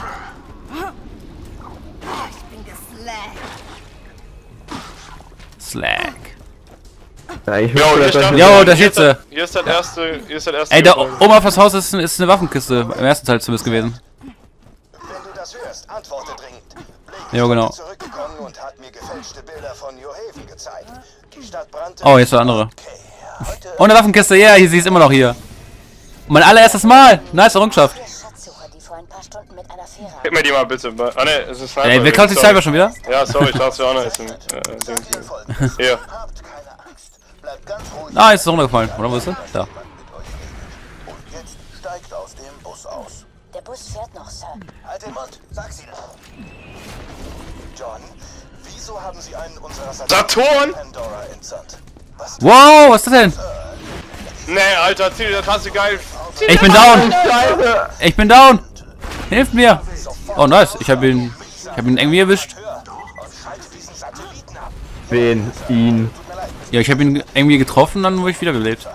Slack. Ja, ich Jo, hier stand- Jo, da hier steht ist das- Hier ist das erste. Ey, da Gebäude. oben auf das Haus ist eine Waffenkiste. Im ersten Teil zumindest gewesen. Wenn du das hörst, antworte dringend. Blake Ja, ist genau. zurückgekommen und hat mir gefälschte Bilder von New Haven gezeigt. Die Stadt brannte. Oh, jetzt der andere. Okay, heute Oh, eine Waffenkiste, ja, sie ist immer noch hier. Mein allererstes Mal. Nice Errungenschaft. Schatzsucher, die vor ein paar Stunden mit einer Fähre Gib mir die mal bitte. Ah ne, es ist Sniper. Ey, wer klaut die Sorry. Cyber schon wieder? Ja, sorry, ich dachte auch noch ist ein Sag Ding. ihnen Folgendes. Hier. Habt keine Angst. Bleibt ganz ruhig. Ah, jetzt ist er runtergefallen. Oder wo ist er? Da. Und jetzt steigt aus dem Bus aus. Der Bus fährt noch, Sir. Halt den Mund, sag's ihnen. John, wieso haben Sie einen unserer Saturn? Pandora entsandt? Was? Wow, was ist das denn? Nee, Alter, zieh das hast du geil. Ich bin down. Scheiße! Ich bin down. Hilft mir. Oh, nice. Ich hab ihn irgendwie erwischt. Und schalte diesen Satelliten ab. Wen? Ihn. Ja, ich habe ihn irgendwie getroffen, dann wurde ich wiederbelebt.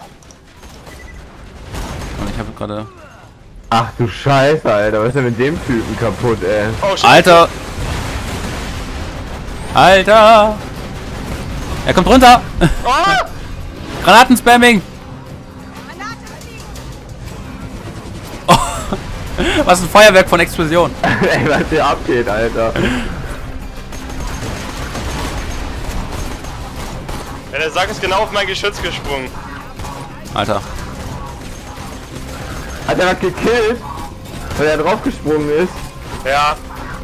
Und ich habe gerade... Ach du Scheiße, Alter. Was ist denn mit dem Typen kaputt, ey? Oh, shit. Alter! Alter! Er kommt runter! Ah! Granatenspamming! Oh, was ein Feuerwerk von Explosion! Ey, was hier abgeht, Alter. Ja, der Sack ist genau auf mein Geschütz gesprungen. Alter. Hat er was gekillt? Weil er draufgesprungen ist? Ja,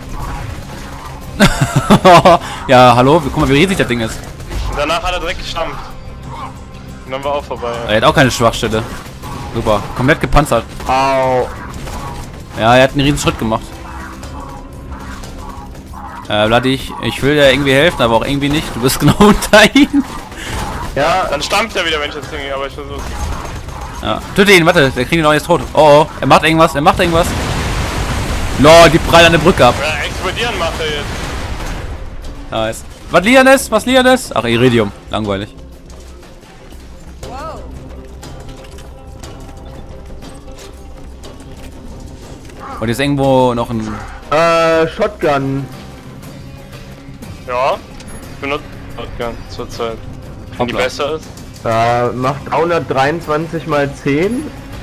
Ja, hallo? Guck mal, wie riesig das Ding ist. und danach hat er direkt gestampft. Und dann war auch vorbei. Er hat auch keine Schwachstelle. Super. Komplett gepanzert. Au. Ja, er hat einen riesen Schritt gemacht. Bloody, ich will dir irgendwie helfen, aber auch irgendwie nicht. Du bist genau unter ihm. Ja, Dann stampft er wieder, wenn ich das Ding, aber ich versuch's. Ja. Töte ihn, warte, der kriegt ihn auch jetzt tot. Oh, oh, er macht irgendwas, Lol, die prallen an der Brücke ab. Ja, explodieren macht er jetzt. Nice. Was Lianes? Was Lianes? Ach, Iridium. Langweilig. Und hier ist irgendwo noch ein... Shotgun. Ja, ich benutze Shotgun zurzeit. Wenn die Hoppla. besser ist. Macht 323 mal 10.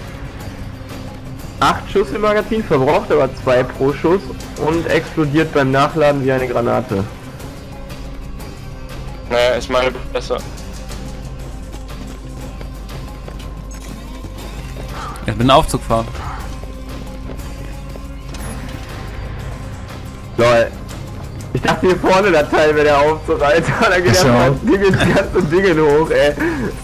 8 Schuss im Magazin, verbraucht aber 2 pro Schuss und explodiert beim Nachladen wie eine Granate. Naja, ich meine besser. Ich bin in Aufzug fahren. Lol. Ich dachte hier vorne der Teil wäre der Aufzug, Alter. Da geht Ach so. ja die ganze Dinge hoch, ey.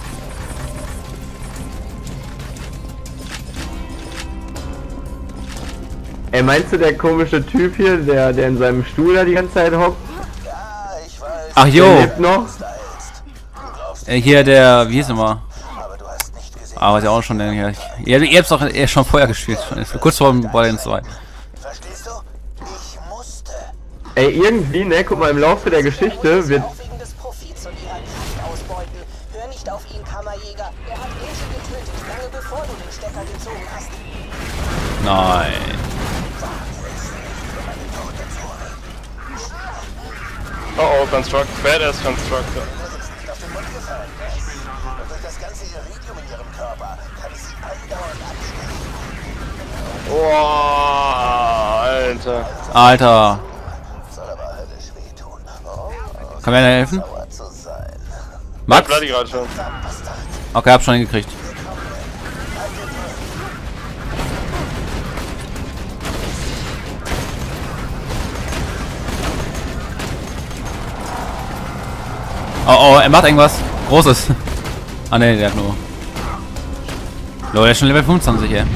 Ey, meinst du der komische Typ hier, der in seinem Stuhl da die ganze Zeit hockt? Ja, ich weiß. Ach Der jo, lebt noch? Stylst. Du glaubst, hier der, wie hieß er mal? aber du hast nicht gesehen. Ah, weiß ich auch schon, der hier. Ihr habt's doch schon vorher gespielt. Kurz vor dem Borderlands 2. Verstehst du? Ich musste. Ey, irgendwie, ne, guck mal, im Laufe der Geschichte wird... Auch wegen des Profits und ihrer nicht ausbeuten. Hör nicht auf ihn, Kammerjäger. Er hat Menschen getötet, lange bevor du den Stecker gezogen hast. Nein. Oh, Constructor. Badass Constructor. Auf den Mund gefallen ist. Und durch das ganze Iridium in ihrem Körper kann ich sie andauernd abstechen. Boah, Alter. Alter. Soll aber höllisch wehtun. Oh, Kann mir einer helfen? sauer zu sein. Max? Bloody gerade schon. Okay, hab schon hingekriegt. Oh, oh, er macht irgendwas. Großes. Ah ne, der hat nur... Lol, der ist schon Level 25, ey.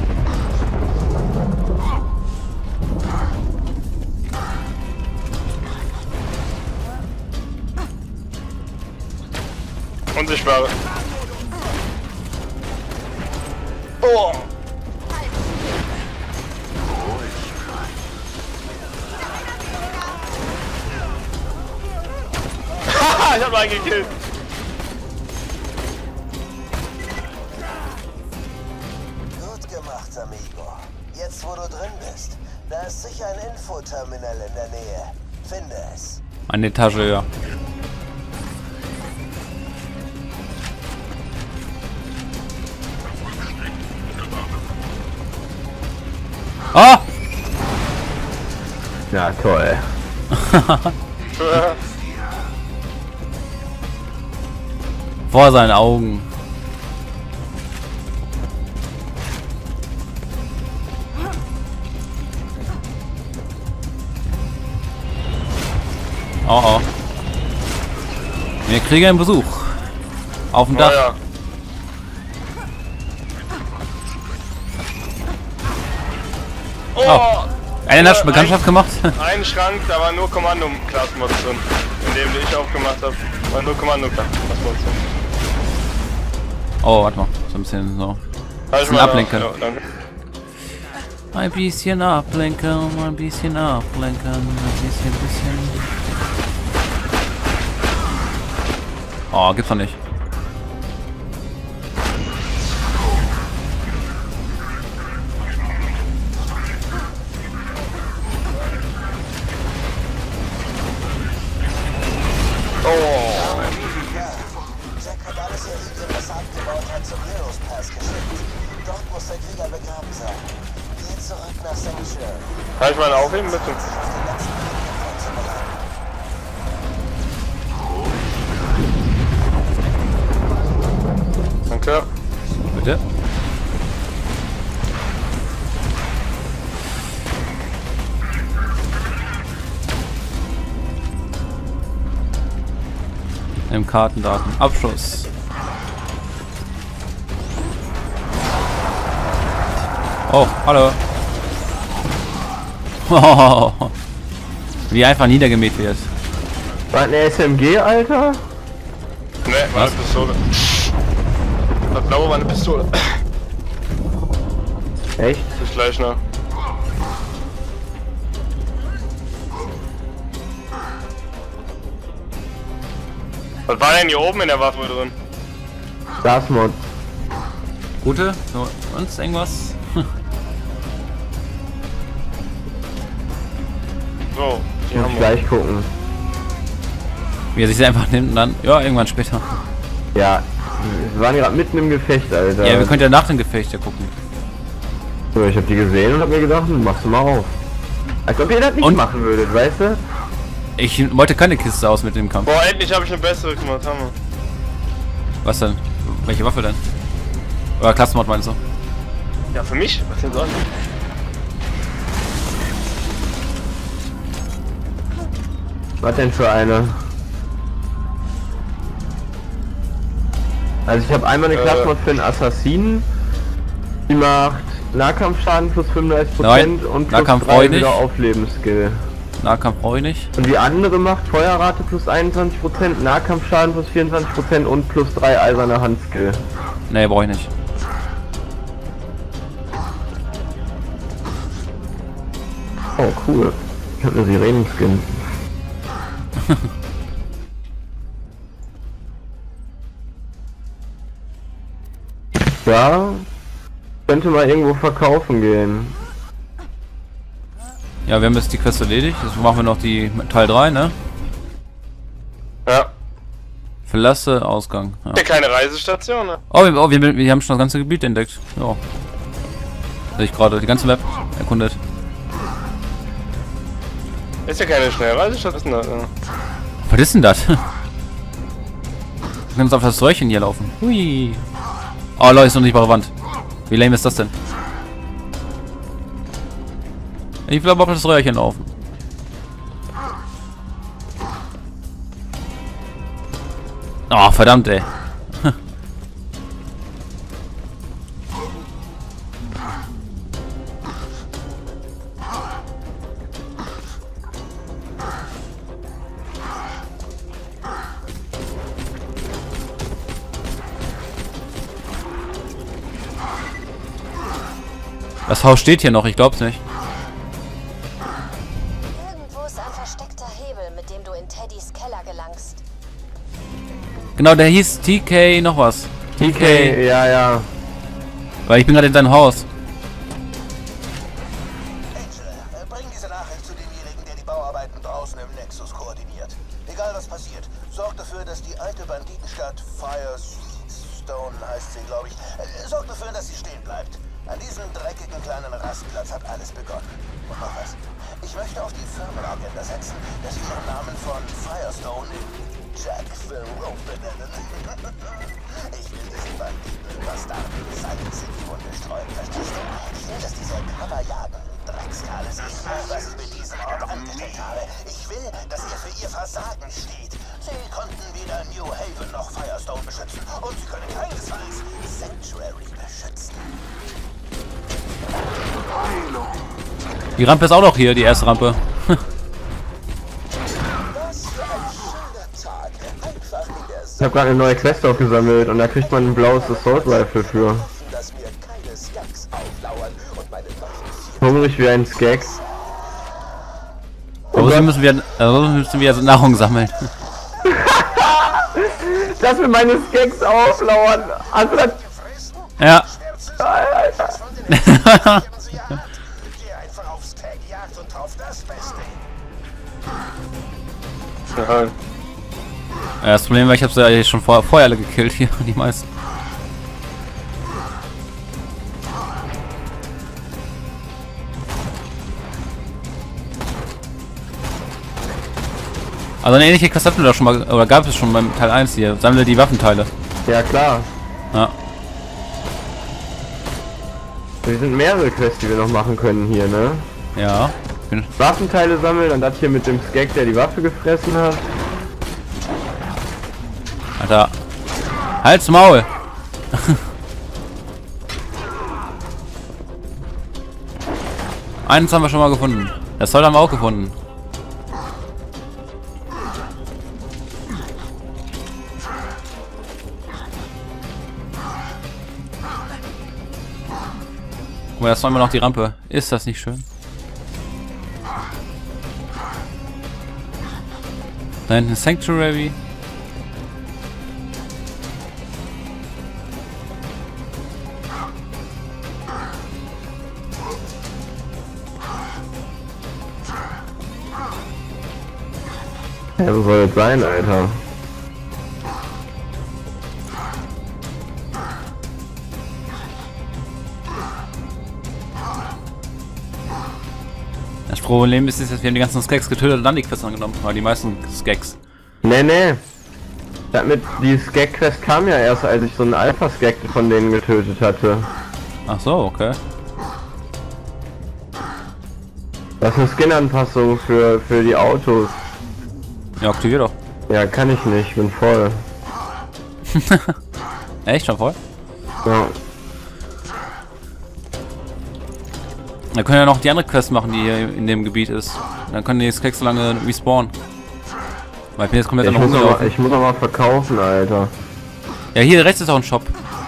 Unsichtbare. Oh. Haha, ich hab einen gekillt. Gut gemacht, Amigo. Jetzt, wo du drin bist, da ist sicher ein Infoterminal in der Nähe. Finde es. Eine Etage höher. Ah! Ja, toll. Vor seinen Augen. Oh oh. Wir kriegen einen Besuch. Auf dem Oh Dach. ja. Oh! Einer hat schon Bekanntschaft gemacht. Ein Schrank, da war nur Kommando-Class-Mods drin. In dem, den ich aufgemacht habe, war nur Kommando-Class-Mods drin. Oh, warte mal. So ein bisschen so. Halt Bisschen mal da. ablenken. Ja, danke. Ein bisschen ablenken, ein bisschen ablenken, ein bisschen. Oh, gibt's doch nicht. Jack hat alles Iridium, was er abgebaut hat, zum Heroes Pass geschickt. Dort muss der Krieger begraben sein. Geh zurück nach Sanctuary. Kann ich mal aufheben, bitte? Danke. Bitte? Im Kartendaten. Abschuss. Oh, hallo. Wie einfach niedergemäht wird. War eine SMG, Alter? Ne, war eine Pistole. Das blaue war eine Pistole. Echt? Bis gleich noch. Was war denn hier oben in der Waffe drin? Das Mod. Gute? So, sonst irgendwas? So, hier Muss haben ich wir. gleich gucken. Wie er sich einfach nimmt und dann, ja, irgendwann später. Ja, wir waren gerade mitten im Gefecht, Alter. Ja, wir können ja nach dem Gefecht ja gucken. So, ich hab die gesehen und hab mir gedacht, machst du mal auf. Als ob ihr das nicht Und? machen würdet, weißt du? Ich wollte keine Kiste aus mit dem Kampf. Boah, endlich habe ich eine bessere gemacht, Hammer. Was denn? Welche Waffe denn? Oder Klassenmod meinst du? Ja, für mich? Was denn sonst? Was denn für eine? Also ich habe einmal eine Klassenmod für einen Assassinen. Die macht Nahkampfschaden plus 35% Nein, und plus Nahkampf 3 brauch ich nicht. wieder Auflebensskill. Nahkampf brauche ich nicht. Und die andere macht Feuerrate plus 21%, Nahkampfschaden plus 24% und plus 3 eiserne Handskill. Ne, brauche ich nicht. Oh cool. Ich hab eine Sirenen-Skin. Ja, könnte mal irgendwo verkaufen gehen. Ja, wir haben jetzt die Quest erledigt. Jetzt machen wir noch die Teil 3, ne? Ja. Verlasse Ausgang. Ja. Ja, keine Reisestation, ne? Oh, wir haben schon das ganze Gebiet entdeckt. Ja. Sehe ich gerade die ganze Map erkundet. Ist ja keine Schnellreisestation, was ist denn das? Was ist denn das? Wir können uns auf das Röhrchen hier laufen. Hui. Oh, Leute, ist noch nicht bei der Wand. Wie lame ist das denn? Ich will aber auf das Röhrchen laufen. Oh, verdammt, ey. Das Haus steht hier noch, ich glaub's nicht. Irgendwo ist ein versteckter Hebel, mit dem du in Teddys Keller gelangst. Genau, der hieß TK noch was. TK. Ja. Weil ich bin gerade in seinem Haus. Angel, bring diese Nachricht zu demjenigen, der die Bauarbeiten draußen im Nexus koordiniert. Egal was passiert, sorg dafür, dass die alte Banditenstadt Firestone heißt sie, glaube ich, sorg dafür, dass sie stehen bleibt. An diesem dreckigen kleinen Rastplatz hat alles begonnen. Und noch was. Ich möchte auf die Firmenagenda setzen, dass wir ihren Namen von Firestone in Jack the Rope benennen. Ich will diesen Banditen-Bastarden Salz in die Wunde streuen, verstehst du? Ich will, dass diese Kammerjagen Dreckskale sehen, was ich mit diesem Ort angestellt habe. Ich will, dass er für ihr Versagen steht. Sie konnten weder New Haven noch Firestone beschützen. Und sie können keinesfalls Sanctuary beschützen. Die Rampe ist auch noch hier, die erste Rampe. Was für ein schöner Tag. Einfach in der Ich habe gerade eine neue Quest aufgesammelt und da kriegt man ein blaues Assault Rifle für. dass mir keine Skaks auflauern und meine Waffen Hungrig wie ein Skag. Also müssen wir Nahrung sammeln. Dass mir meine Skags auflauern. Also das... Ja. Alter. Geh einfach auf Skagjagd und drauf das Beste. Ja. Ja, das Problem war, ich habe sie ja schon vorher alle gekillt hier, die meisten. Also eine ähnliche Quest hatten wir doch schon mal, oder gab es schon beim Teil 1 hier. Sammle die Waffenteile. Ja klar. Ja. Wir sind mehrere Quests, die wir noch machen können hier, ne? Ja. Waffenteile sammeln, dann das hier mit dem Skag, der die Waffe gefressen hat. Alter. Halt's Maul! Eins haben wir schon mal gefunden. Das Zoll haben wir auch gefunden. Guck mal, das war immer noch die Rampe. Ist das nicht schön? Da hinten ist Sanctuary. Ja, wo soll das sein, Alter? Das Problem ist, dass wir haben die ganzen Skags getötet und dann die Quests angenommen. Weil die meisten Skags. Nee. Die Skag-Quest kam ja erst, als ich so einen Alpha-Skag von denen getötet hatte. Ach so, okay. Das ist eine Skin-Anpassung für die Autos. Ja, aktivier doch. Ja, kann ich nicht, bin voll. Echt? Schon voll? Ja. Dann können wir ja noch die andere Quest machen, die hier in dem Gebiet ist. Dann können die Skags so lange respawnen. Weil ich bin jetzt komplett noch rumgelaufen. Ich muss aber verkaufen, Alter. Ja, hier rechts ist auch ein Shop.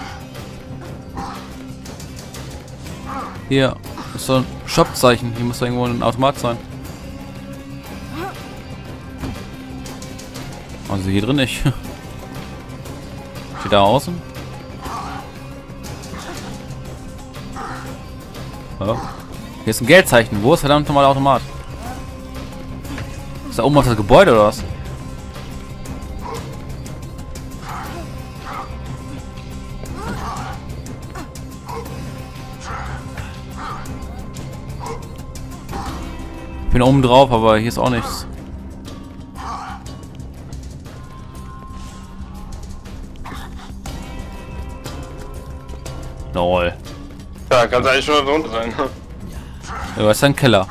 Hier ist so ein Shop-Zeichen. Hier muss da irgendwo ein Automat sein. Also hier drin nicht. Steht da außen? Ja. Hier ist ein Geldzeichen. Wo ist verdammt nochmal der Automat? Ist da oben auf das Gebäude oder was? Ich bin oben drauf, aber hier ist auch nichts. Lol. Ja, kann es eigentlich schon da unten sein. Ja, was ist ein Keller?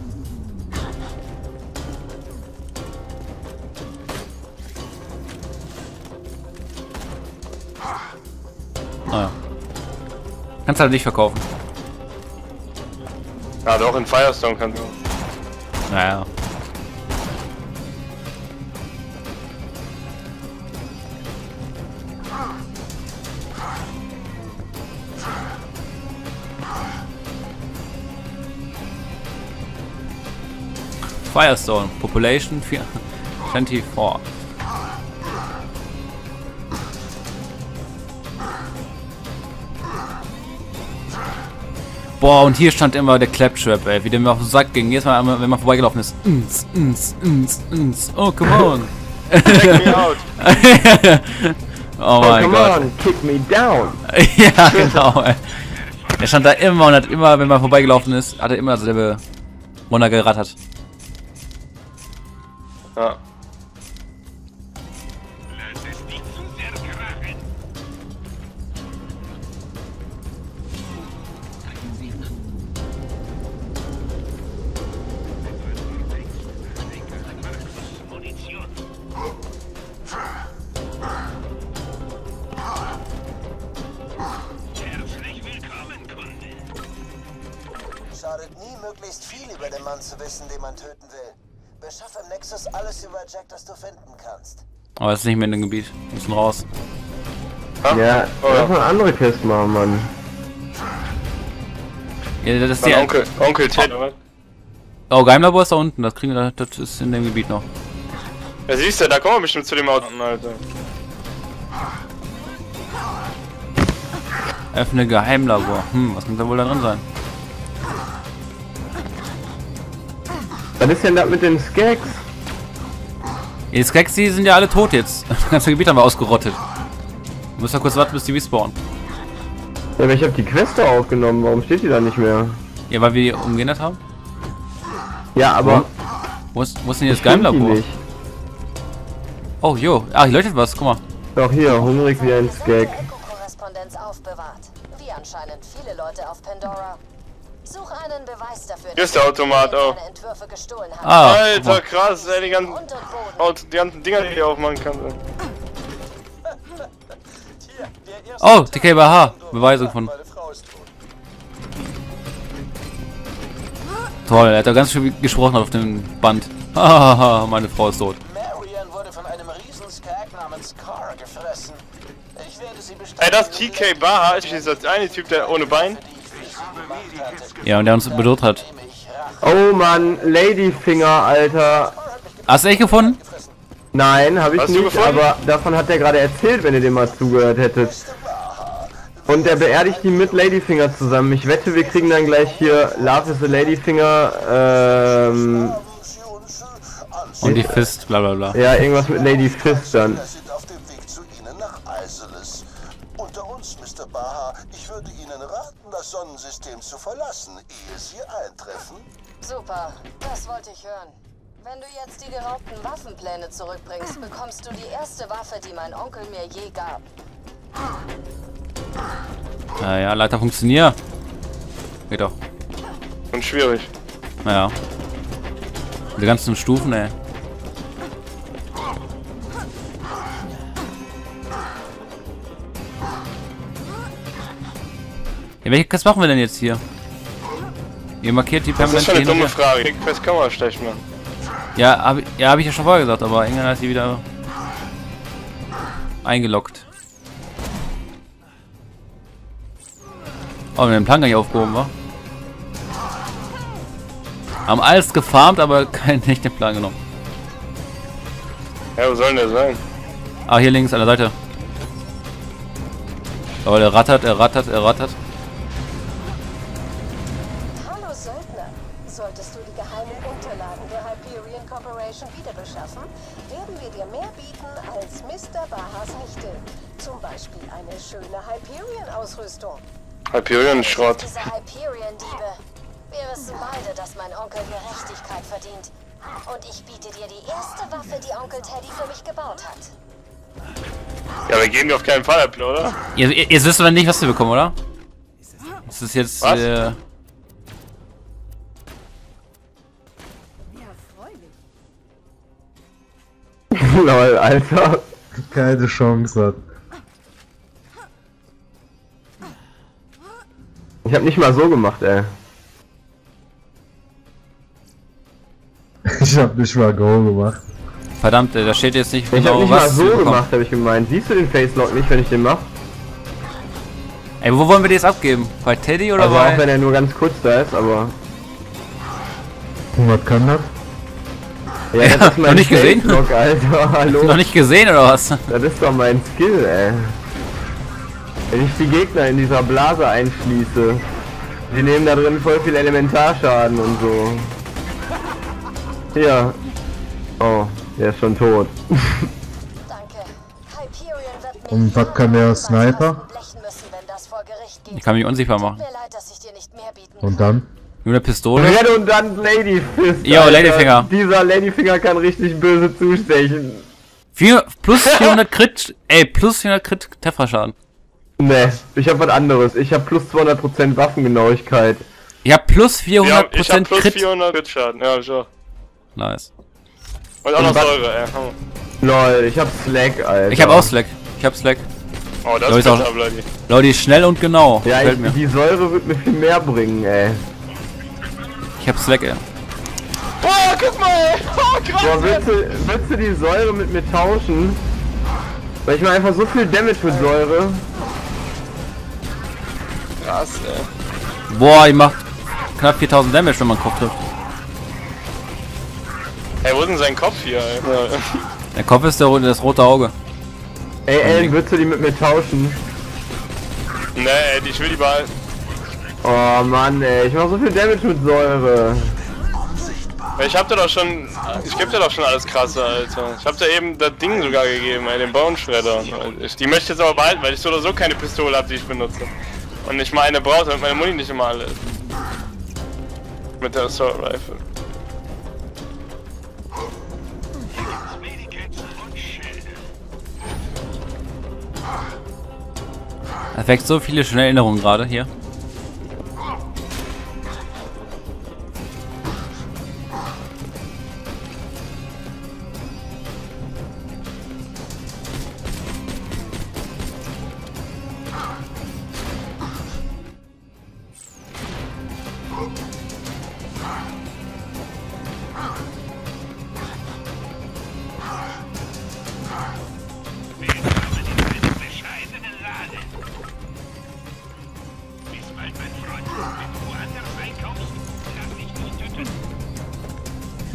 Naja. Kannst halt nicht verkaufen. Ja, doch, in Firestone kannst du. Naja. Firestone, Population 24. Boah, und hier stand immer der Claptrap, ey, wie der mir auf den Sack ging. Jedes Mal, wenn man vorbeigelaufen ist. Oh, come on. Check me out. Oh mein come Gott. on, kick me down. Ja, genau, ey. Er stand da immer und hat immer, wenn man vorbeigelaufen ist, hat er immer dasselbe Wunder gerattert. Ja. Schadet nie, möglichst viel über den Mann zu wissen, den man töten will. Beschaff im Nexus alles über Jack, das du finden kannst. Aber es ist nicht mehr in dem Gebiet. Wir müssen raus. Ja, lass mal andere Kiste machen, Mann. Ja, das ist Mein die Onkel Ted, oder? Oh, Geheimlabor ist da unten. Das kriegen wir, das ist in dem Gebiet noch. Ja, siehst du, da kommen wir bestimmt zu dem Auto, Alter. Öffne Geheimlabor. Was könnte da wohl da drin sein? Was ist denn das mit den Skags? Die Skags, die sind ja alle tot jetzt. Das ganze Gebiet haben wir ausgerottet. Wir müssen ja kurz warten, bis die respawnen. Ja, aber ich habe die Queste aufgenommen. Warum steht die da nicht mehr? Ja, weil wir die umgeändert haben. Ja, aber... Wo ist denn jetzt Geheimlabor? Nicht. Oh, jo. Ah, hier leuchtet was. Guck mal. Doch hier, hungrig wie ein Skag. Korrespondenz aufbewahrt. Wie anscheinend viele Leute auf Pandora. Such einen Beweis dafür, Hier ist der Automat auch. deine Entwürfe gestohlen hat. Ah, Alter, krass, ey, die ganzen, Grund und Boden. die ganzen Dinger, die ich aufmachen kann. oh, TKBH. Beweise gefunden. Toll, er hat da ganz schön gesprochen auf dem Band. Hahaha, meine Frau ist tot. Marian wurde von einem Riesenskag namens Car gefressen. Ich werde sie bestimmt... Ey, das TK Baha ist dieser eine Typ, der ohne Bein. Ja, und der uns bedroht hat. Oh Mann, Ladyfinger, Alter. Hast du echt gefunden? Nein, habe ich Hast du nicht, gefunden? aber davon hat er gerade erzählt, wenn ihr dem mal zugehört hättet. Und er beerdigt die mit Ladyfinger zusammen. Ich wette, wir kriegen dann gleich hier Love is a Ladyfinger, Und die Fist, bla bla bla. ja, irgendwas mit Lady Fist dann. Wir sind auf dem Weg zu Ihnen nach Isolus. Unter uns, Mr. Baha, ich würde Ihnen raten, das Sonnensystem zu verlassen, ehe Sie eintreffen. Super, das wollte ich hören. Wenn du jetzt die geraubten Waffenpläne zurückbringst, bekommst du die erste Waffe, die mein Onkel mir je gab. Naja, Leiter funktioniert. Geht doch. Und schwierig. Naja. Die ganzen Stufen, ey. Ja, welche Quest machen wir denn jetzt hier? Ihr markiert die Das permanent ist schon eine hin und dumme her. Frage. Kickfest kann man schlecht machen. Ja, hab ich ja schon vorher gesagt, aber irgendwann hat sie wieder eingeloggt. Oh, wir haben den Plan gar nicht aufgehoben, wa? Haben alles gefarmt, aber nicht den Plan genommen. Ja, wo soll denn der sein? Ah, hier links an der Seite. Aber er rattert. Hallo Söldner. Solltest du die geheimen Unterlagen der Hyperion Corporation wieder beschaffen, werden wir dir mehr bieten als Mr. Bahas Nichte. Zum Beispiel eine schöne Hyperion-Ausrüstung. Hyperion-Schrott. Diese Hyperion-Diebe. Wir wissen beide, dass mein Onkel Gerechtigkeit verdient. Und ich biete dir die erste Waffe, die Onkel Teddy für mich gebaut hat. Ja, wir geben dir auf keinen Fall ab, oder? Jetzt wisst ihr nicht, was wir bekommen, oder? Das ist jetzt. Was? Lol, Alter. Keine Chance hat. Ich hab nicht mal so gemacht, ey. Ich hab nicht mal Go gemacht. Verdammt, da steht jetzt nicht Ich hab genau, nicht mal was so wir bekommen. gemacht, habe ich gemeint. Siehst du den Facelock nicht, wenn ich den mach? Ey, wo wollen wir die jetzt abgeben? Bei Teddy oder Also auch wenn bei. er nur ganz kurz da ist, aber... Und was kann das? Ja, Ja, das ist mein noch nicht gesehen? Facelock, Alter, hallo. Noch nicht gesehen oder was? Das ist doch mein Skill, ey. Wenn ich die Gegner in dieser Blase einschließe, die nehmen da drin voll viel Elementarschaden und so. Hier. Oh, der ist schon tot. Danke. Hyperion wird mich Und was kann der Sniper? blechen müssen, wenn das vor Gericht geht. Ich kann mich unsichtbar machen. Tut mir leid, dass ich dir nicht mehr bieten Und dann? Nur eine Pistole. Redundant Ladyfist. Jo, Alter. Ladyfinger. Dieser Ladyfinger kann richtig böse zustechen. Plus 400 Crit. Ey, plus 400 Crit Trefferschaden. Ne, ich hab was anderes. Ich hab plus 200% Waffengenauigkeit. Ich hab plus Ja, 400% ich hab plus Crit. 400 Crit-Schaden. Ja, ich auch. Nice. Und auch noch was- Säure, ey. Hammer. Lol, ich hab Slack, Alter. Ich hab auch Slack. Ich hab Slack. Oh, das Leute, ist auch- besser, Bloody. Leute, schnell und genau. Ja, Gefällt mir. die Säure wird mir viel mehr bringen, ey. Ich hab Slack, ey. Oh, guck mal, ey. Oh, krass, Boah, ey. willst du die Säure mit mir tauschen? Weil ich mach einfach so viel Damage mit Säure. Krass, ey. Boah, die macht knapp 4000 Damage, wenn man den Kopf trifft. Ey, wo ist denn sein Kopf hier, ey? Ja. Der Kopf ist das rote Auge. Ey, Ellen, willst du die mit mir tauschen? Nee, ey, ich will die behalten. Oh Mann, ey, ich mach so viel Damage mit Säure. Ich hab dir doch schon. Ich geb dir doch schon alles krasse, Alter. Ich hab dir eben das Ding sogar gegeben, ey, den Bone Shredder. Die möchte ich jetzt aber behalten, weil ich so oder so keine Pistole hab, die ich benutze. Und ich meine brauche, damit meine Muni nicht immer alle ist. Mit der Assault Rifle. Das weckt so viele schöne Erinnerungen gerade hier.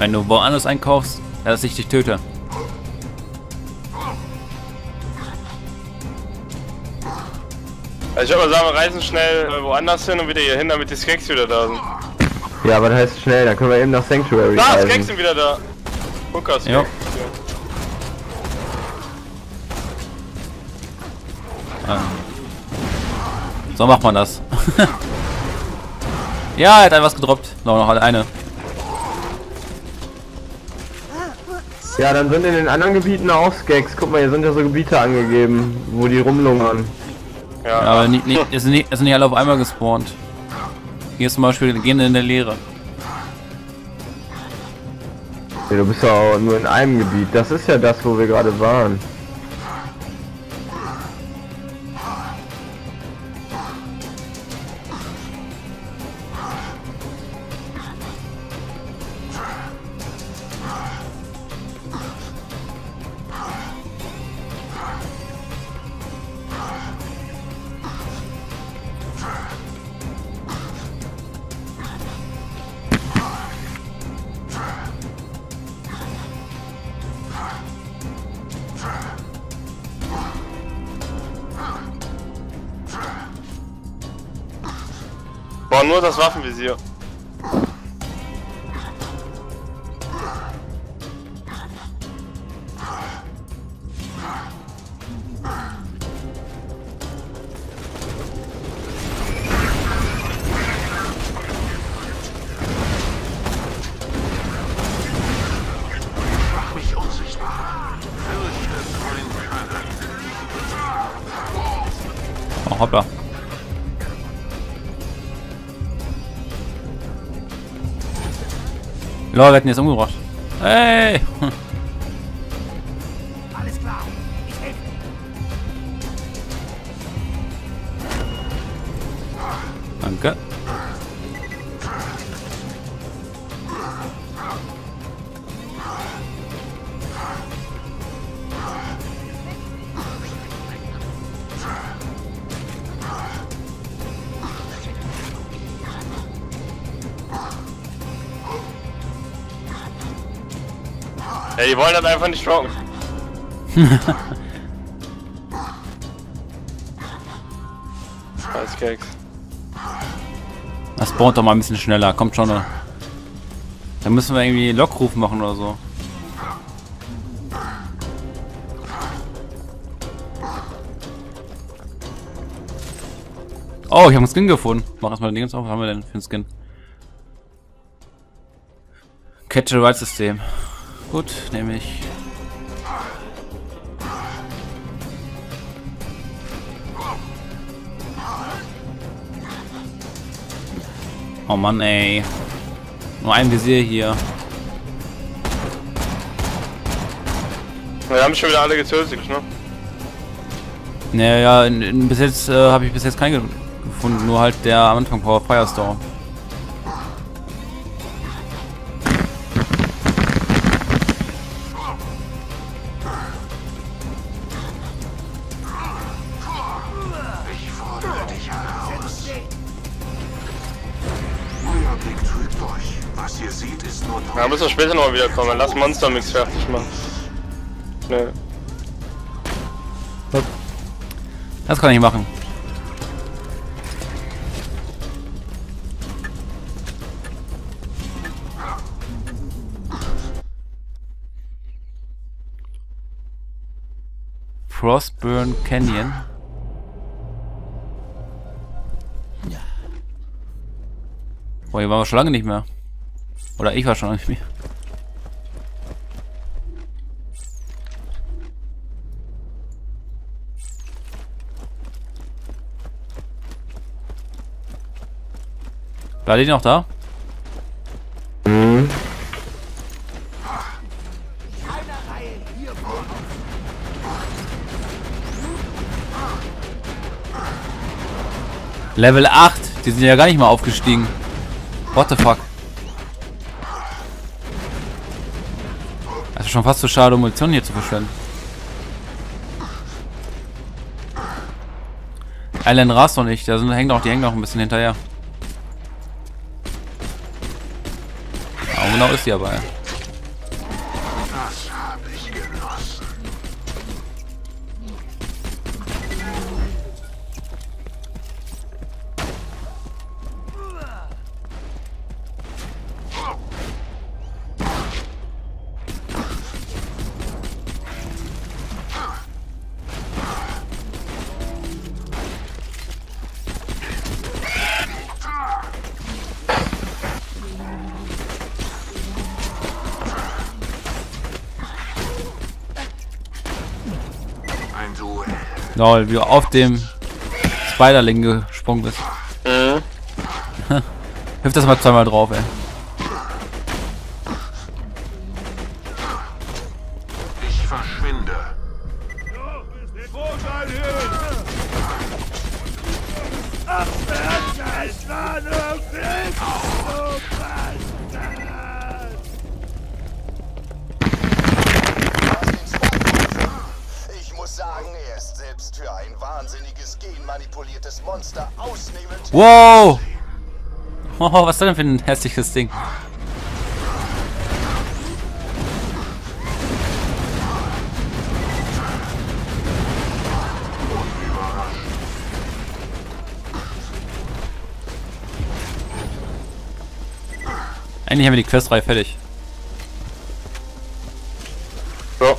Wenn du woanders einkaufst, dass ich dich töte. Also ich würde mal sagen, wir reisen schnell woanders hin und wieder hier hin, damit die Skeks wieder da sind. Ja, aber das heißt schnell, dann können wir eben nach Sanctuary Ah, reisen. Skeks sind wieder da. Hooker Skeks. Jo. So macht man das. Ja, er hat was gedroppt. Noch eine. Ja, dann sind in den anderen Gebieten auch Skeks. Guck mal, hier sind ja so Gebiete angegeben, wo die rumlungern. Ja, Ja, aber es sind nicht alle auf einmal gespawnt. Hier ist zum Beispiel gehen in der Leere. Ja, du bist ja auch nur in einem Gebiet. Das ist ja das, wo wir gerade waren. boah, nur das Waffenvisier. Mach mich unsichtbar. Fürchte Freund Shredder. Oh, hoppla. Lol, wir hatten jetzt umgebracht. Hey! Alles klar. Ich helfe. Danke. Ja, die wollen das einfach nicht droppen. Scheiß Keks. Das spawnt doch mal ein bisschen schneller. Kommt schon. Dann müssen wir irgendwie Lockruf machen oder so. Oh, ich habe einen Skin gefunden. Mach erstmal den Ding auf. Was haben wir denn für einen Skin? Catch-and-Ride-System. Gut, nehme ich. Oh Mann, ey. Nur ein Visier hier. Wir haben schon wieder alle getötet, ne? Naja, bis jetzt habe ich bis jetzt keinen gefunden. Nur halt der am Anfang Power Firestorm. Ich fordere dich heraus. Euer Blick trügt euch. Was ihr seht, ist nur Ja, müssen wir später noch mal wiederkommen. Lass Monster Mix fertig machen. Ne. Das kann ich machen. Frostburn Canyon. Boah, hier waren wir schon lange nicht mehr. Oder ich war schon lange nicht mehr. War die noch da? Mhm. Level 8. Die sind ja gar nicht mal aufgestiegen. What the fuck? Das ist schon fast so schade, um Munition hier zu verschwenden. Alan rast noch nicht. Da sind, die hängen noch ein bisschen hinterher. Ja, genau ist die aber. Ja. Lol, wie du auf dem Spiderling gesprungen bist. Mhm. Hilf das mal zweimal drauf, ey. Ich verschwinde. Ich muss sagen, er ist selbst für ein wahnsinniges, genmanipuliertes Monster ausnehmend. Wow! Oh, was ist denn für ein hässliches Ding? Eigentlich haben wir die Questreihe fertig. So.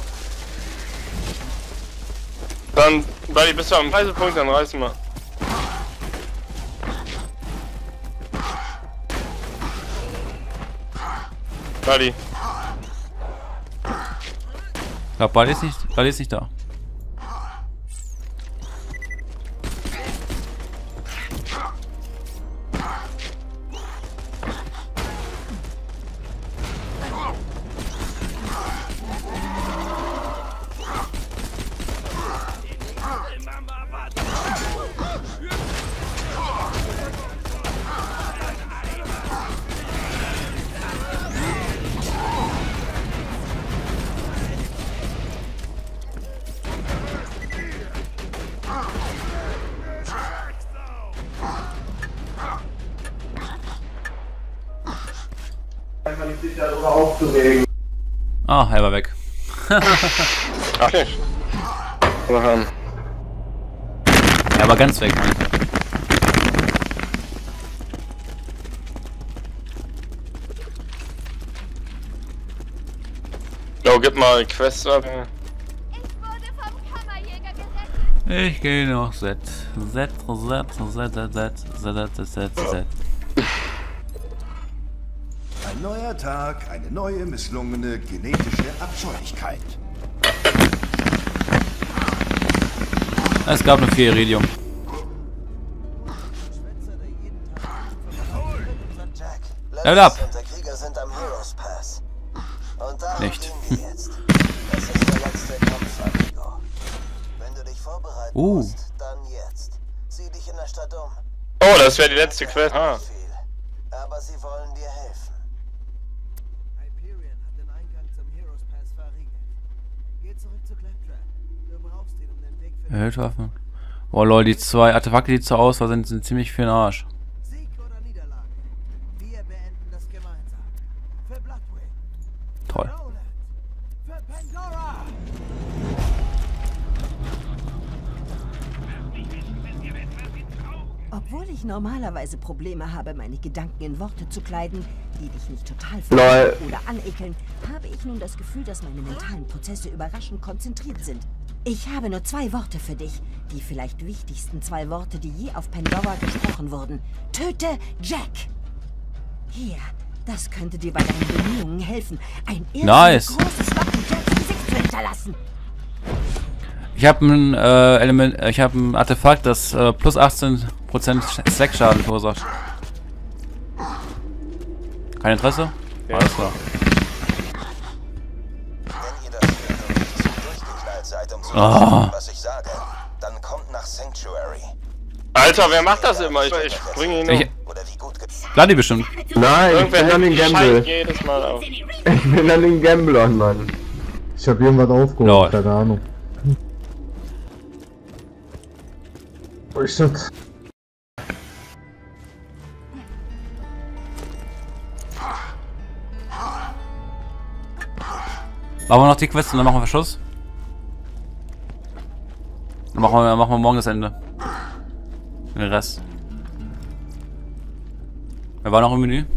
Dann, Buddy, bist du am Reisepunkt, dann reißen wir. Buddy. Ich glaube, Buddy ist nicht da. Einfach nicht sich darüber aufzuregen. Ah, er war weg. Ach nicht. Er war ganz weg, meine ich. Jo, gib mal Quests ab. Ich gehe noch Z. Z. Ein neuer Tag, eine neue misslungene genetische Abscheulichkeit. Es gab nur 4 Iridium. Jack, Level up. und der Krieger sind am Heroes Pass. Und da Nicht. stehen wir jetzt. Das ist der letzte Kampf, amigo. Wenn du dich vorbereiten musst, dann jetzt. Sieh dich in der Stadt um. Oh, das wäre die letzte Quest. Ah. Viel. Aber sie wollen dir helfen. Hyperion hat den Eingang zum Heroes Pass verriegelt. Geh zurück zu Claptrap. Du brauchst ihn, um den Weg für Erhöhtwaffen. Boah, lol, die 2 Artefakte, die zur Auswahl sind ziemlich für den Arsch. Sieg oder Niederlage. Wir beenden das gemeinsam. Für Bloodwing. Toll. Roland. Für Pandora. Obwohl ich normalerweise Probleme habe, meine Gedanken in Worte zu kleiden, die dich nicht total Lol. verwirren oder anekeln, habe ich nun das Gefühl, dass meine mentalen Prozesse überraschend konzentriert sind. Ich habe nur 2 Worte für dich. Die vielleicht wichtigsten 2 Worte, die je auf Pandora gesprochen wurden. Töte Jack! Hier, das könnte dir bei deinen Bemühungen helfen, ein Nice. großes Loch in Jacks Gesicht zu hinterlassen. Ich habe ein ein Artefakt, das plus 18% Slack-Schaden verursacht. Kein Interesse? Ja. Alles klar. Wenn ihr das hört und nicht zu durchgeknallt seid, um zu Ah. verstehen, was ich sage, dann kommt nach Sanctuary. Alter, wer macht das immer? Ich bringe ihn um. Oder wie gut Bloody bestimmt. Nein, ich Irgendwer bin an den hängt Gamble. Scheiß jedes Mal auf. Ich bin an den Gambler, Mann. Ich hab irgendwas aufgehoben, Lol. keine Ahnung. Wo ist das? Machen wir noch die Quest und dann machen wir Verschluss. Dann machen wir morgen das Ende. Den Rest. Wer war noch im Menü?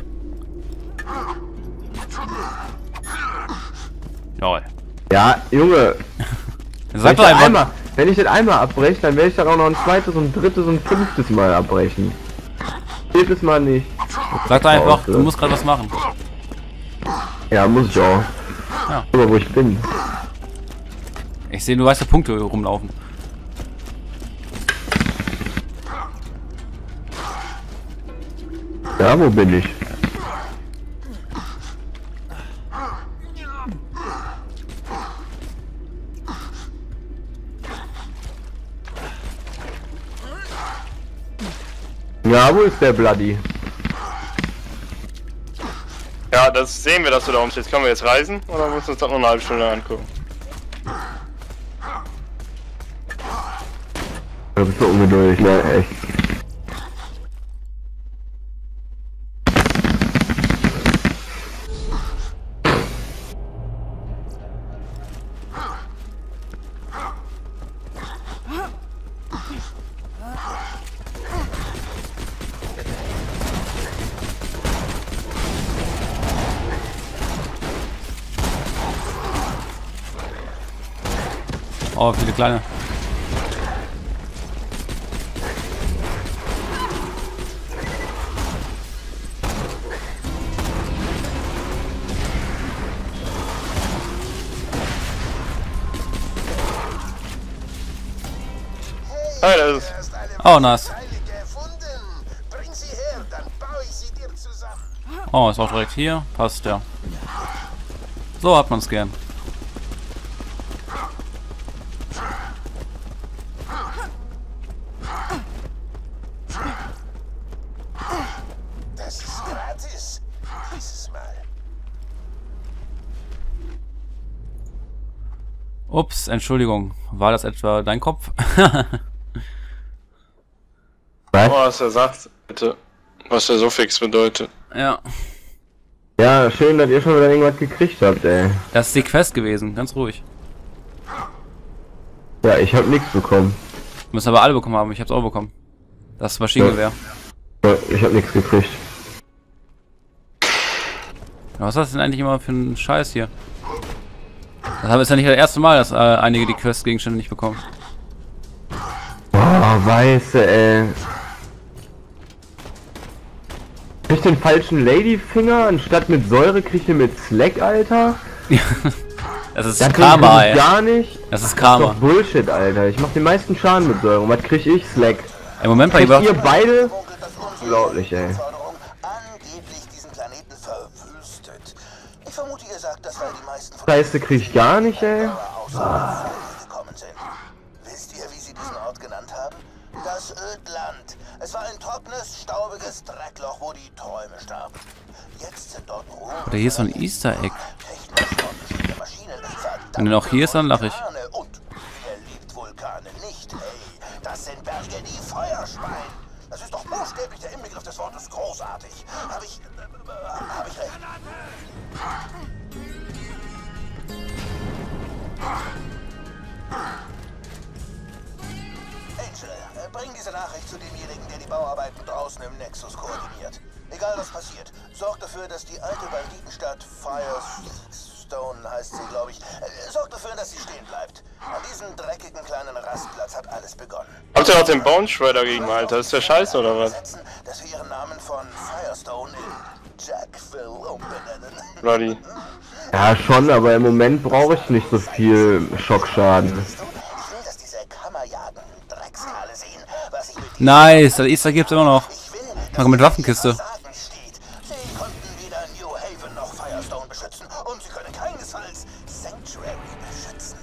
Jawohl. Ja, Junge. Sag doch einfach. Wenn ich das einmal abbreche, dann werde ich dann auch noch ein zweites und drittes und 5. Mal abbrechen. 4. Mal nicht. Sag doch einfach, du musst gerade was machen. Ja, muss ich auch. Ja. Guck mal, wo ich bin. Ich sehe nur weiße Punkte rumlaufen. Ja, wo bin ich? Ja, wo ist der Bloody? Ja, das sehen wir, dass du da rumstehst. Können wir jetzt reisen oder müssen wir uns das noch eine halbe Stunde angucken? Du bist so ungeduldig, ne? Echt. Oh, viele kleine. Hey, das ist... Oh, nice. Oh, ist auch direkt hier. Passt ja. So hat man es gern. Das ist gratis. Dieses Mal. Ups, Entschuldigung. War das etwa dein Kopf? Was er sagt, bitte. Was der Suffix bedeutet. Ja. Ja, schön, dass ihr schon wieder irgendwas gekriegt habt, ey. Das ist die Quest gewesen, ganz ruhig. Ja, ich hab nichts bekommen. Müssen aber alle bekommen haben, ich hab's auch bekommen. Das Maschinengewehr. Ja, ich hab nichts gekriegt. Was ist das denn eigentlich immer für ein Scheiß hier? Das ist ja nicht das erste Mal, dass einige die Quest-Gegenstände nicht bekommen. Boah, weiße, ey. Krieg ich den falschen Ladyfinger? Anstatt mit Säure krieg ich den mit Slack, Alter? Das ist Karma, ey. Gar nicht. Das ist Karma. Das ist doch Bullshit, Alter. Ich mach den meisten Schaden mit Säure. Und was krieg ich? Slack. Im Moment bei ihr beide? Unglaublich, ey. Angeblich diesen Planeten verwüstet. Ich vermute, ihr sagt, das weil die meisten von Scheiße krieg ich gar nicht, ey. gekommen sind. Wisst ihr, wie sie diesen Ort genannt haben? Das Ödland. Es war ein trockenes, staubiges Dreckloch, wo die Träume starben. Jetzt sind dort Ruhe. Oder hier ist so ein Easter Egg. Wenn denn auch hier ist, dann lache ich. Und wer liebt Vulkane nicht? Hey, das sind Berge, die Feuer speien. Das ist doch buchstäblich der Inbegriff des Wortes großartig. Hab ich recht? Angel, bring diese Nachricht zu demjenigen, der die Bauarbeiten draußen im Nexus koordiniert. Egal was passiert, sorgt dafür, dass die alte Banditenstadt Firestone heißt sie, glaube ich. Sorgt dafür, dass sie stehen bleibt. An diesem dreckigen kleinen Rastplatz hat alles begonnen. Habt ihr noch den Bone Shredder gegen, Alter? Ist der Scheiße oder was? Dass wir ihren Namen von Firestone in Jackville umbenennen. Bloody. Ja, schon, aber im Moment brauche ich nicht so viel Schockschaden. Nice, das Easter gibt's immer noch. Mach mit Waffenkiste. Sie konnten weder New Haven noch Firestone beschützen und sie können keinesfalls Sanctuary beschützen.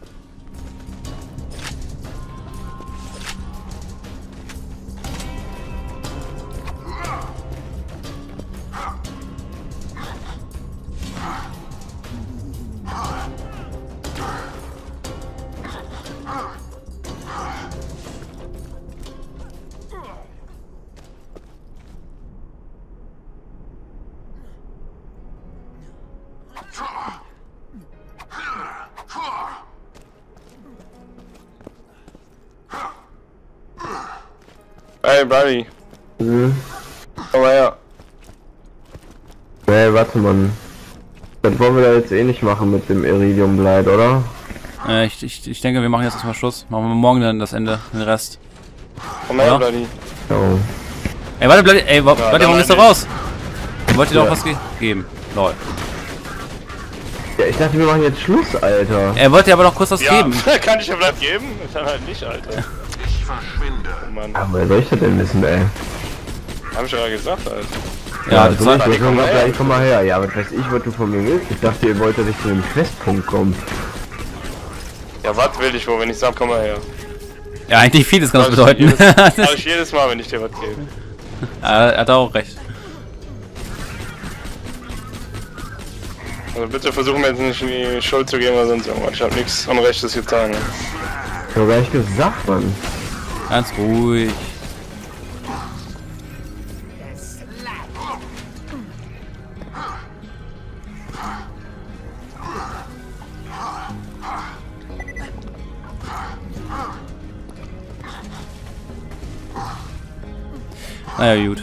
Hey, Bloody. Komm mal her. Nee, warte mal. Das wollen wir da jetzt eh nicht machen mit dem Iridium-Bleit, oder? Ich denke, wir machen jetzt erstmal Schluss. Machen wir morgen dann das Ende, den Rest. Komm her, Bloody. Oh. Ey, warte, Bloody, ey, warte, warum ist da raus? Wollt ihr doch was geben? Lol. Ja, ich dachte, wir machen jetzt Schluss, Alter. Er wollte aber noch kurz was geben. Kann ich ja vielleicht geben? Dann halt nicht, Alter. Ich verschwinde. Oh Mann. Aber wer soll ich das denn wissen, ey? Hab ich ja gesagt, Alter. Ja, du das nicht, ich komm mal her. Ja, was weiß ich, was du von mir willst. Ich dachte, ihr wolltet nicht zu dem Questpunkt kommen. Ja, was will ich wohl, wenn ich sag, komm mal her? Ja, eigentlich vieles kann das bedeuten. Mach ich jedes Mal, wenn ich dir was gebe. Er hat auch recht. Also bitte versuchen wir jetzt nicht in die Schuld zu geben oder sonst irgendwas. Ich hab nichts Unrechtes getan. Ich hab gar nicht gesagt, Mann. Ganz ruhig. Naja, gut.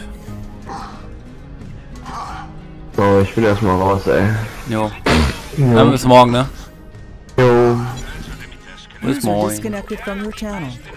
So, ich bin erstmal raus, ey. Jo. Dann bis morgen, ne? Jo. Bis morgen. Disconnected from your channel.